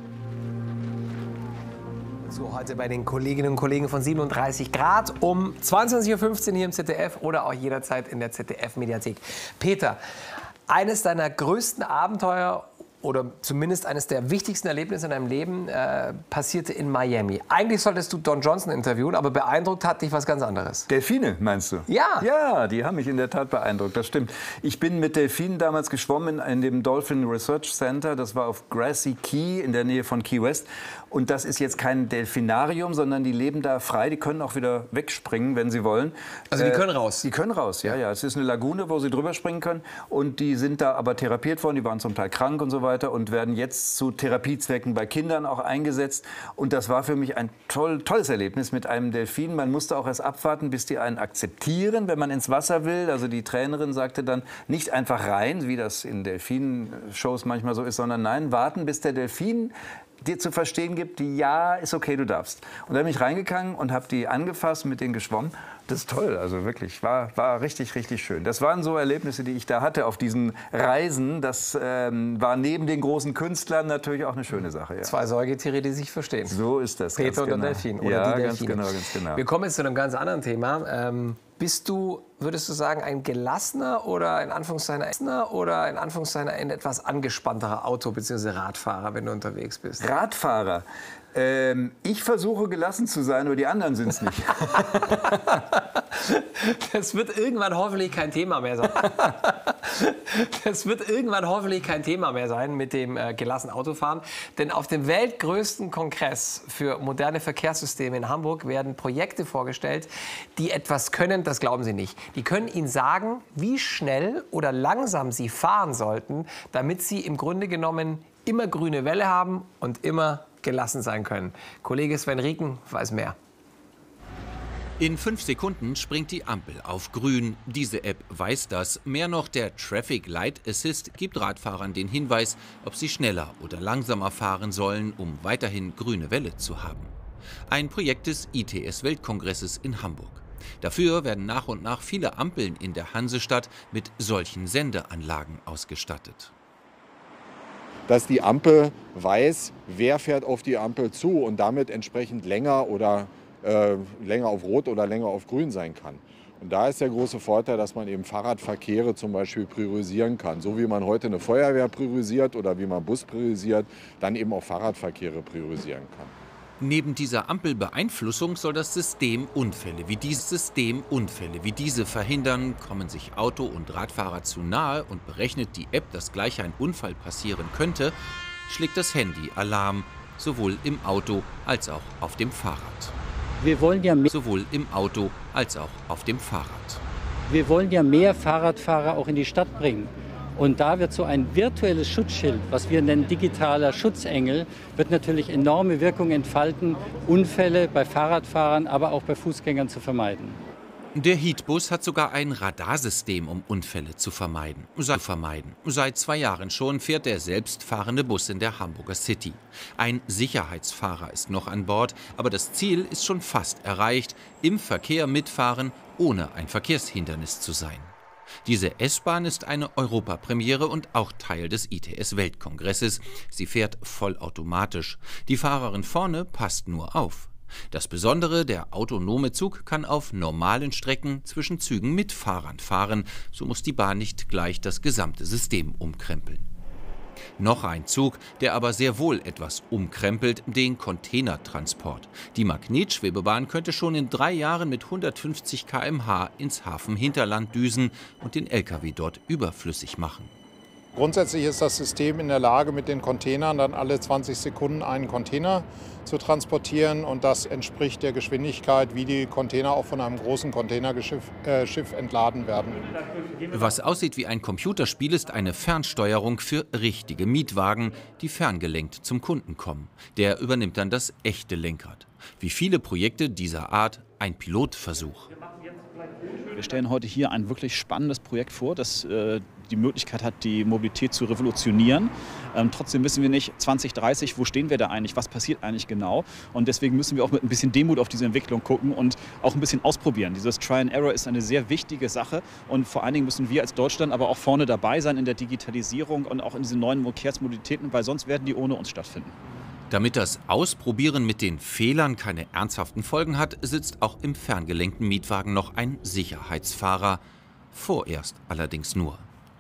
So, heute bei den Kolleginnen und Kollegen von 37 Grad um 22:15 Uhr hier im ZDF oder auch jederzeit in der ZDF-Mediathek. Peter, eines deiner größten Abenteuer oder zumindest eines der wichtigsten Erlebnisse in deinem Leben passierte in Miami. Eigentlich solltest du Don Johnson interviewen, aber beeindruckt hat dich was ganz anderes. Delfine, meinst du? Ja. Ja, die haben mich in der Tat beeindruckt, das stimmt. Ich bin mit Delfinen damals geschwommen in dem Dolphin Research Center. Das war auf Grassy Key in der Nähe von Key West. Und das ist jetzt kein Delfinarium, sondern die leben da frei. Die können auch wieder wegspringen, wenn sie wollen. Also die können raus? Die können raus, ja, ja. Es ist eine Lagune, wo sie drüber springen können. Und die sind da aber therapiert worden. Die waren zum Teil krank und so weiter. weiter und werden jetzt zu Therapiezwecken bei Kindern auch eingesetzt. Und das war für mich ein tolles Erlebnis mit einem Delfin. Man musste auch erst abwarten, bis die einen akzeptieren, wenn man ins Wasser will. Also die Trainerin sagte dann, nicht einfach rein, wie das in Delfin-Shows manchmal so ist, sondern nein, warten, bis der Delfin dir zu verstehen gibt, ja, ist okay, du darfst. Und dann bin ich reingegangen und habe die angefasst, mit denen geschwommen. Das ist toll, also wirklich, war richtig, richtig schön. Das waren so Erlebnisse, die ich da hatte auf diesen Reisen. Das war neben den großen Künstlern natürlich auch eine schöne Sache. Ja. 2 Säugetiere, die sich verstehen. So ist das. Peter und der Delfin. Oder ja, die ganz Delfine. genau. Wir kommen jetzt zu einem ganz anderen Thema. Bist du, würdest du sagen, ein gelassener oder in Anführungszeichen ein etwas angespannterer Auto- bzw. Radfahrer, wenn du unterwegs bist? Radfahrer? Ich versuche gelassen zu sein, aber die anderen sind es nicht. Das wird irgendwann hoffentlich kein Thema mehr sein. Das wird irgendwann hoffentlich kein Thema mehr sein mit dem gelassenen Autofahren. Denn auf dem weltgrößten Kongress für moderne Verkehrssysteme in Hamburg werden Projekte vorgestellt, die etwas können, das glauben Sie nicht. Die können Ihnen sagen, wie schnell oder langsam Sie fahren sollten, damit Sie im Grunde genommen immer grüne Welle haben und immer gelassen sein können. Kollege Sven Rieken weiß mehr. In 5 Sekunden springt die Ampel auf grün. Diese App weiß das. Mehr noch, der Traffic Light Assist gibt Radfahrern den Hinweis, ob sie schneller oder langsamer fahren sollen, um weiterhin grüne Welle zu haben. Ein Projekt des ITS-Weltkongresses in Hamburg. Dafür werden nach und nach viele Ampeln in der Hansestadt mit solchen Sendeanlagen ausgestattet. Dass die Ampel weiß, wer fährt auf die Ampel zu und damit entsprechend länger auf Rot oder länger auf Grün sein kann. Und da ist der große Vorteil, dass man eben Fahrradverkehre zum Beispiel priorisieren kann. So wie man heute eine Feuerwehr priorisiert oder wie man Bus priorisiert, dann eben auch Fahrradverkehre priorisieren kann. Neben dieser Ampelbeeinflussung soll das System Unfälle wie diese verhindern. Kommen sich Auto- und Radfahrer zu nahe und berechnet die App, dass gleich ein Unfall passieren könnte, schlägt das Handy Alarm, sowohl im Auto als auch auf dem Fahrrad. Wir wollen ja mehr Fahrradfahrer auch in die Stadt bringen. Und da wird so ein virtuelles Schutzschild, was wir nennen digitaler Schutzengel, wird natürlich enorme Wirkung entfalten, Unfälle bei Fahrradfahrern, aber auch bei Fußgängern zu vermeiden. Der Heatbus hat sogar ein Radarsystem, um Unfälle zu vermeiden. Seit 2 Jahren schon fährt der selbstfahrende Bus in der Hamburger City. Ein Sicherheitsfahrer ist noch an Bord, aber das Ziel ist schon fast erreicht: im Verkehr mitfahren, ohne ein Verkehrshindernis zu sein. Diese S-Bahn ist eine Europapremiere und auch Teil des ITS-Weltkongresses. Sie fährt vollautomatisch. Die Fahrerin vorne passt nur auf. Das Besondere, der autonome Zug kann auf normalen Strecken zwischen Zügen mit Fahrern fahren. So muss die Bahn nicht gleich das gesamte System umkrempeln. Noch ein Zug, der aber sehr wohl etwas umkrempelt, den Containertransport. Die Magnetschwebebahn könnte schon in 3 Jahren mit 150 km/h ins Hafenhinterland düsen und den Lkw dort überflüssig machen. Grundsätzlich ist das System in der Lage, mit den Containern dann alle 20 Sekunden einen Container zu transportieren. Und das entspricht der Geschwindigkeit, wie die Container auch von einem großen Containerschiff entladen werden. Was aussieht wie ein Computerspiel, ist eine Fernsteuerung für richtige Mietwagen, die ferngelenkt zum Kunden kommen. Der übernimmt dann das echte Lenkrad. Wie viele Projekte dieser Art, ein Pilotversuch. Wir stellen heute hier ein wirklich spannendes Projekt vor, das die Möglichkeit hat, die Mobilität zu revolutionieren. Trotzdem wissen wir nicht, 2030, wo stehen wir da eigentlich, was passiert eigentlich genau? Und deswegen müssen wir auch mit ein bisschen Demut auf diese Entwicklung gucken und auch ein bisschen ausprobieren. Dieses Try and Error ist eine sehr wichtige Sache und vor allen Dingen müssen wir als Deutschland aber auch vorne dabei sein in der Digitalisierung und auch in diesen neuen Verkehrsmodalitäten, weil sonst werden die ohne uns stattfinden. Damit das Ausprobieren mit den Fehlern keine ernsthaften Folgen hat, sitzt auch im ferngelenkten Mietwagen noch ein Sicherheitsfahrer. Vorerst allerdings nur.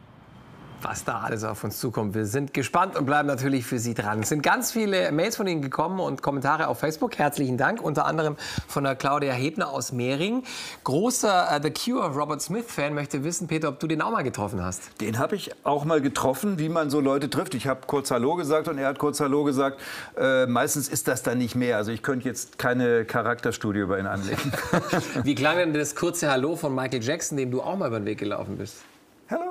Was da alles auf uns zukommt. Wir sind gespannt und bleiben natürlich für Sie dran. Es sind ganz viele Mails von Ihnen gekommen und Kommentare auf Facebook. Herzlichen Dank. Unter anderem von der Claudia Hebner aus Mehring. Großer The Cure Robert Smith-Fan möchte wissen, Peter, ob du den auch mal getroffen hast. Den habe ich auch mal getroffen, wie man so Leute trifft. Ich habe kurz Hallo gesagt und er hat kurz Hallo gesagt. Meistens ist das dann nicht mehr. Also ich könnte jetzt keine Charakterstudie über ihn anlegen. Wie klang denn das kurze Hallo von Michael Jackson, dem du auch mal über den Weg gelaufen bist? Hallo.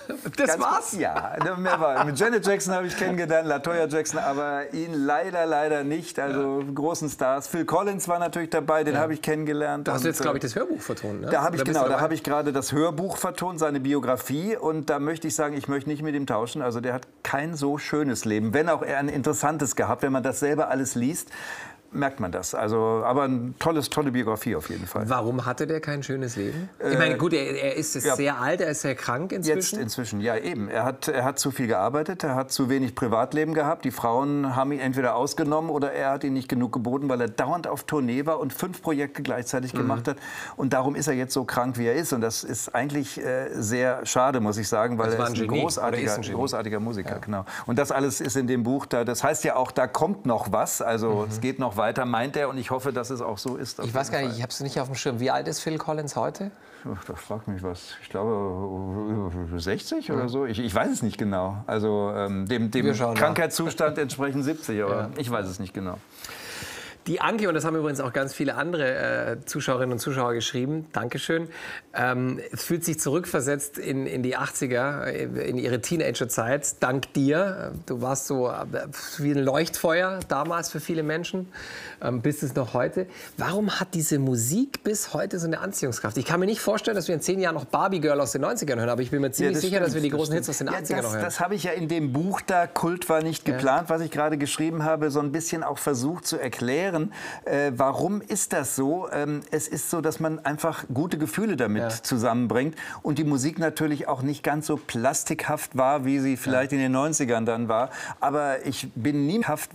Das war's? Ja, mehr war. Mit Janet Jackson habe ich kennengelernt, LaToya Jackson, aber ihn leider nicht. Also großen Stars. Phil Collins war natürlich dabei, den habe ich kennengelernt. Da hast du jetzt, glaube ich, das Hörbuch vertont, ne? Da habe ich gerade das Hörbuch vertont, seine Biografie. Und da möchte ich sagen, ich möchte nicht mit ihm tauschen. Also der hat kein so schönes Leben, wenn auch er ein interessantes gehabt. Wenn man das selber alles liest, merkt man das. Also, aber eine tolle Biografie auf jeden Fall. Warum hatte der kein schönes Leben? Ich meine, gut, er ist sehr alt, er ist sehr krank inzwischen. Inzwischen, ja eben. Er hat zu viel gearbeitet, er hat zu wenig Privatleben gehabt. Die Frauen haben ihn entweder ausgenommen oder er hat ihn nicht genug geboten, weil er dauernd auf Tournee war und 5 Projekte gleichzeitig gemacht hat. Und darum ist er jetzt so krank, wie er ist. Und das ist eigentlich sehr schade, muss ich sagen, weil er ist ein großartiger Musiker. Ja. Genau. Und das alles ist in dem Buch da. Das heißt ja auch, da kommt noch was. Also es geht noch weiter, meint er, und ich hoffe, dass es auch so ist. Ich weiß gar nicht, ich habe es nicht auf dem Schirm. Wie alt ist Phil Collins heute? Da fragt mich was. Ich glaube 60 oder so. Ich weiß es nicht genau. Also dem Krankheitszustand entsprechen 70, aber ich weiß es nicht genau. Die Anke, und das haben übrigens auch ganz viele andere Zuschauerinnen und Zuschauer geschrieben, Dankeschön, es fühlt sich zurückversetzt in die 80er, in ihre Teenagerzeit, dank dir. Du warst so wie ein Leuchtfeuer damals für viele Menschen, bist es noch heute. Warum hat diese Musik bis heute so eine Anziehungskraft? Ich kann mir nicht vorstellen, dass wir in 10 Jahren noch Barbie Girl aus den 90ern hören, aber ich bin mir ziemlich sicher, dass wir die großen Hits aus den 80ern noch hören. Das habe ich ja in dem Buch da, Kult war nicht geplant, was ich gerade geschrieben habe, so ein bisschen auch versucht zu erklären. Warum ist das so? Es ist so, dass man einfach gute Gefühle damit zusammenbringt und die Musik natürlich auch nicht ganz so plastikhaft war, wie sie vielleicht in den 90ern dann war. Aber ich bin niemand,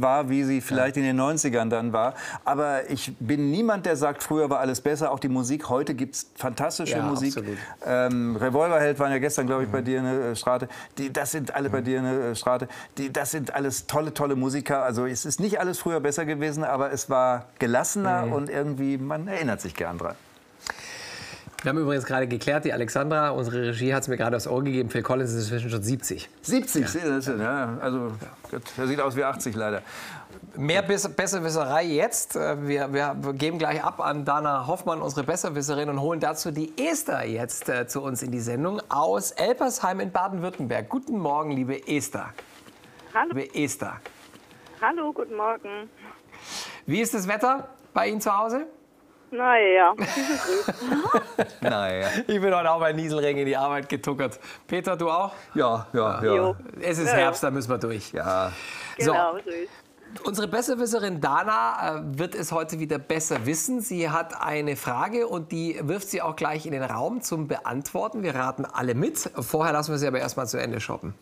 Aber ich bin niemand, der sagt, früher war alles besser. Auch die Musik, heute gibt es fantastische Musik. Revolverheld waren ja gestern, glaube ich, bei dir eine Strate. Das sind alle bei dir eine Strate. Das sind alles tolle Musiker. Also es ist nicht alles früher besser gewesen, aber es war gelassener und irgendwie, man erinnert sich gern dran. Wir haben übrigens gerade geklärt, die Alexandra, unsere Regie, hat es mir gerade aufs Ohr gegeben, Phil Collins ist inzwischen schon 70. 70? Ja. Also, er sieht aus wie 80 leider. Mehr Besserwisserei jetzt. Wir geben gleich ab an Dana Hoffmann, unsere Besserwisserin, und holen dazu die Esther jetzt zu uns in die Sendung aus Elpersheim in Baden-Württemberg. Guten Morgen, liebe Esther. Hallo. Liebe Esther. Hallo, guten Morgen. Wie ist das Wetter bei Ihnen zu Hause? Naja, Ich bin heute auch bei Nieselregen in die Arbeit getuckert. Peter, du auch? Ja. Es ist Herbst, da müssen wir durch. Ja. Genau, so ist. Unsere Besserwisserin Dana wird es heute wieder besser wissen. Sie hat eine Frage und die wirft sie auch gleich in den Raum zum Beantworten. Wir raten alle mit. Vorher lassen wir sie aber erstmal zu Ende shoppen.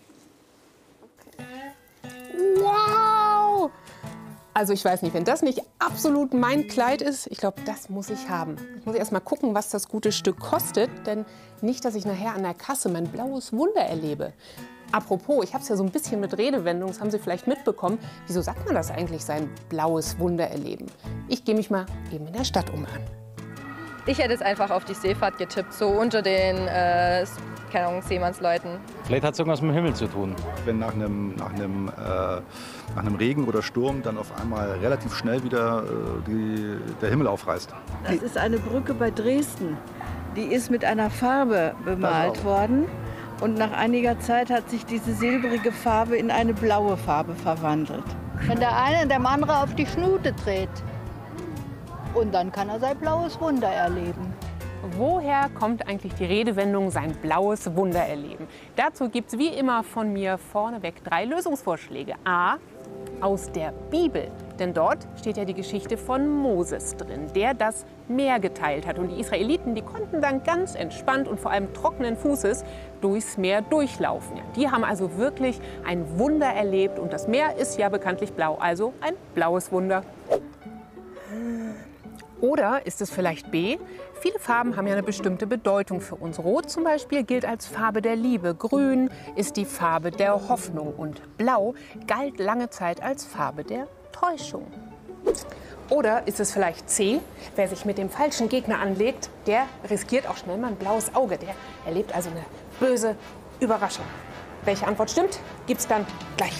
Wow! Also ich weiß nicht, wenn das nicht absolut mein Kleid ist, ich glaube, das muss ich haben. Ich muss erst mal gucken, was das gute Stück kostet, denn nicht, dass ich nachher an der Kasse mein blaues Wunder erlebe. Apropos, ich habe es ja so ein bisschen mit Redewendung, das haben Sie vielleicht mitbekommen. Wieso sagt man das eigentlich, sein blaues Wunder erleben? Ich gehe mich mal eben in der Stadt umhören. Ich hätte es einfach auf die Seefahrt getippt, so unter den, keine Ahnung, Seemannsleuten. Vielleicht hat es irgendwas mit dem Himmel zu tun. Wenn nach einem Regen oder Sturm dann auf einmal relativ schnell wieder der Himmel aufreißt. Das ist eine Brücke bei Dresden. Die ist mit einer Farbe bemalt worden. Und nach einiger Zeit hat sich diese silbrige Farbe in eine blaue Farbe verwandelt. Wenn der eine dem anderen auf die Schnute dreht. Und dann kann er sein blaues Wunder erleben. Woher kommt eigentlich die Redewendung sein blaues Wunder erleben? Dazu gibt es wie immer von mir vorneweg 3 Lösungsvorschläge. A, aus der Bibel. Denn dort steht ja die Geschichte von Moses drin, der das Meer geteilt hat. Und die Israeliten, die konnten dann ganz entspannt und vor allem trockenen Fußes durchs Meer durchlaufen. Ja, die haben also wirklich ein Wunder erlebt. Und das Meer ist ja bekanntlich blau, also ein blaues Wunder. Oder ist es vielleicht B? Viele Farben haben ja eine bestimmte Bedeutung für uns. Rot zum Beispiel gilt als Farbe der Liebe. Grün ist die Farbe der Hoffnung. Und Blau galt lange Zeit als Farbe der Täuschung. Oder ist es vielleicht C? Wer sich mit dem falschen Gegner anlegt, der riskiert auch schnell mal ein blaues Auge. Der erlebt also eine böse Überraschung. Welche Antwort stimmt, gibt's dann gleich.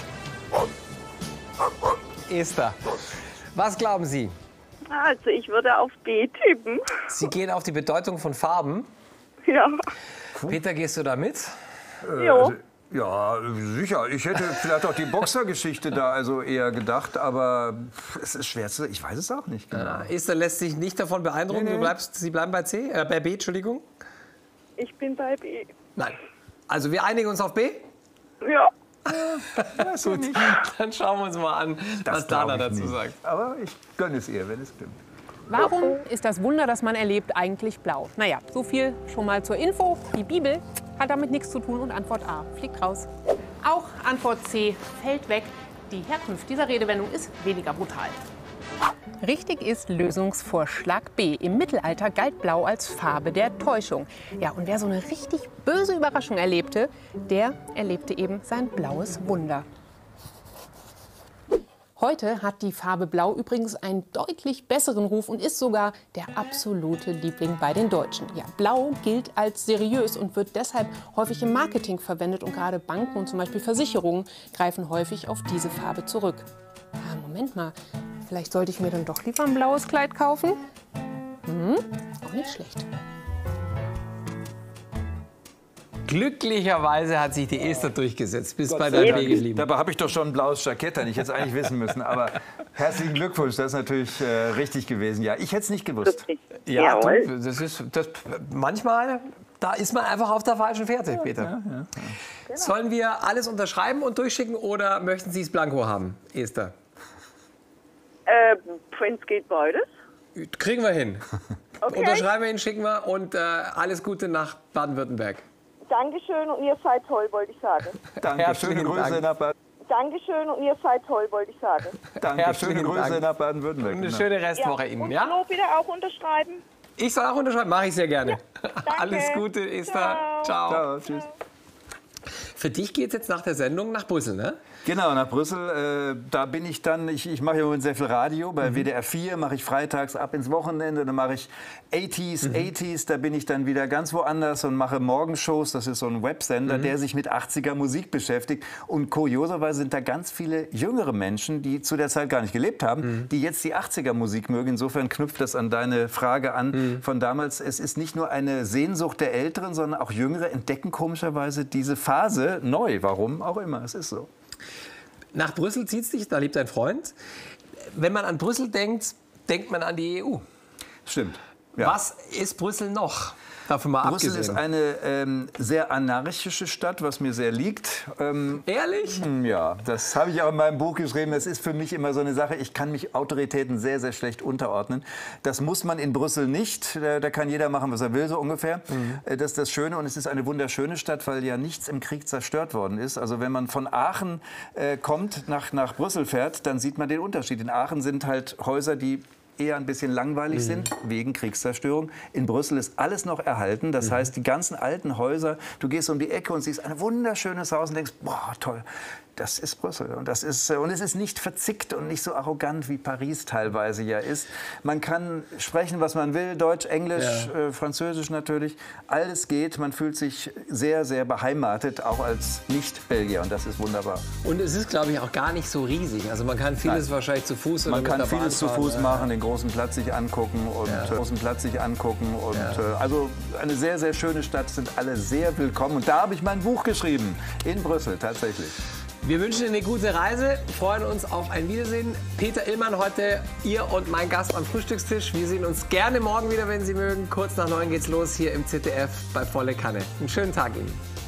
Esther, was glauben Sie? Also ich würde auf B tippen. Sie gehen auf die Bedeutung von Farben? Ja. Peter, gehst du da mit? Jo. Ja, sicher. Ich hätte vielleicht auch die Boxergeschichte da also eher gedacht, aber es ist schwer zu. Ich weiß es auch nicht genau. Esther lässt sich nicht davon beeindrucken. Nee. Sie bleiben bei B, Entschuldigung. Ich bin bei B. Nein. Also wir einigen uns auf B? Ja. Gut, dann schauen wir uns mal an, was Dana dazu sagt. Aber ich gönne es ihr, wenn es stimmt. Warum ist das Wunder, das man erlebt, eigentlich blau? Naja, so viel schon mal zur Info. Die Bibel hat damit nichts zu tun und Antwort A fliegt raus. Auch Antwort C fällt weg. Die Herkunft dieser Redewendung ist weniger brutal. Richtig ist Lösungsvorschlag B. Im Mittelalter galt Blau als Farbe der Täuschung. Ja, und wer so eine richtig böse Überraschung erlebte, der erlebte eben sein blaues Wunder. Heute hat die Farbe Blau übrigens einen deutlich besseren Ruf und ist sogar der absolute Liebling bei den Deutschen. Ja, Blau gilt als seriös und wird deshalb häufig im Marketing verwendet. Und gerade Banken und zum Beispiel Versicherungen greifen häufig auf diese Farbe zurück. Ja, Moment mal, vielleicht sollte ich mir dann doch lieber ein blaues Kleid kaufen? Auch nicht schlecht. Glücklicherweise hat sich die Esther durchgesetzt, bis bei der B geblieben. Dabei habe ich doch schon ein blaues Jackett an. Ich hätte es eigentlich wissen müssen. Aber herzlichen Glückwunsch, das ist natürlich richtig gewesen. Ja, ich hätte es nicht gewusst. Ja, manchmal, da ist man einfach auf der falschen Fährte, Peter. Ja. Sollen wir alles unterschreiben und durchschicken oder möchten Sie es blanko haben, Esther? Wenn es geht, beides. Kriegen wir hin. Okay. Unterschreiben wir ihn, schicken wir und alles Gute nach Baden-Württemberg. Dankeschön und ihr seid toll, wollte ich sagen. Danke, schöne Grüße nach Baden. Dankeschön und ihr seid toll, wollte ich sagen. Danke, schöne Grüße nach Baden-Württemberg. Eine schöne Restwoche Ihnen, und ja? Flo bitte auch unterschreiben. Ich soll auch unterschreiben, mache ich sehr gerne. Ja, Alles Gute, Esther. Ciao. Ciao, tschüss. Für dich geht es jetzt nach der Sendung nach Brüssel, ne? Genau, nach Brüssel. Da bin ich dann, ich mache ja im Moment sehr viel Radio. Bei WDR 4 mache ich freitags ab ins Wochenende. Dann mache ich 80s. Da bin ich dann wieder ganz woanders und mache Morgenshows. Das ist so ein Websender, der sich mit 80er Musik beschäftigt. Und kurioserweise sind da ganz viele jüngere Menschen, die zu der Zeit gar nicht gelebt haben, die jetzt die 80er Musik mögen. Insofern knüpft das an deine Frage an von damals. Es ist nicht nur eine Sehnsucht der Älteren, sondern auch Jüngere entdecken komischerweise diese Phase neu. Warum auch immer, es ist so. Nach Brüssel zieht es dich, da lebt ein Freund. Wenn man an Brüssel denkt, denkt man an die EU. Stimmt. Ja. Was ist Brüssel noch? Davon mal Brüssel abgesehen. ist eine sehr anarchische Stadt, was mir sehr liegt. Ehrlich? Ja, das habe ich auch in meinem Buch geschrieben. Es ist für mich immer so eine Sache, ich kann mich Autoritäten sehr, sehr schlecht unterordnen. Das muss man in Brüssel nicht. Da kann jeder machen, was er will, so ungefähr. Das ist das Schöne und es ist eine wunderschöne Stadt, weil ja nichts im Krieg zerstört worden ist. Also wenn man von Aachen kommt, nach Brüssel fährt, dann sieht man den Unterschied. In Aachen sind halt Häuser, die eher ein bisschen langweilig sind, wegen Kriegszerstörung. In Brüssel ist alles noch erhalten. Das heißt, die ganzen alten Häuser, du gehst um die Ecke und siehst ein wunderschönes Haus und denkst, boah, toll. Das ist Brüssel und es ist nicht verzickt und nicht so arrogant, wie Paris teilweise ja ist. Man kann sprechen, was man will, Deutsch, Englisch, Französisch natürlich. Alles geht, man fühlt sich sehr, sehr beheimatet, auch als Nicht-Belgier und das ist wunderbar. Und es ist, glaube ich, auch gar nicht so riesig. Also man kann vieles wahrscheinlich zu Fuß oder Man mit kann der Bahn vieles zu fahren, Fuß machen, den großen Platz sich angucken und also eine sehr, sehr schöne Stadt, sind alle sehr willkommen. Und da habe ich mein Buch geschrieben, in Brüssel tatsächlich. Wir wünschen Ihnen eine gute Reise, freuen uns auf ein Wiedersehen. Peter Illmann heute, Ihr und mein Gast am Frühstückstisch. Wir sehen uns gerne morgen wieder, wenn Sie mögen. Kurz nach 9 geht's los hier im ZDF bei Volle Kanne. Einen schönen Tag Ihnen.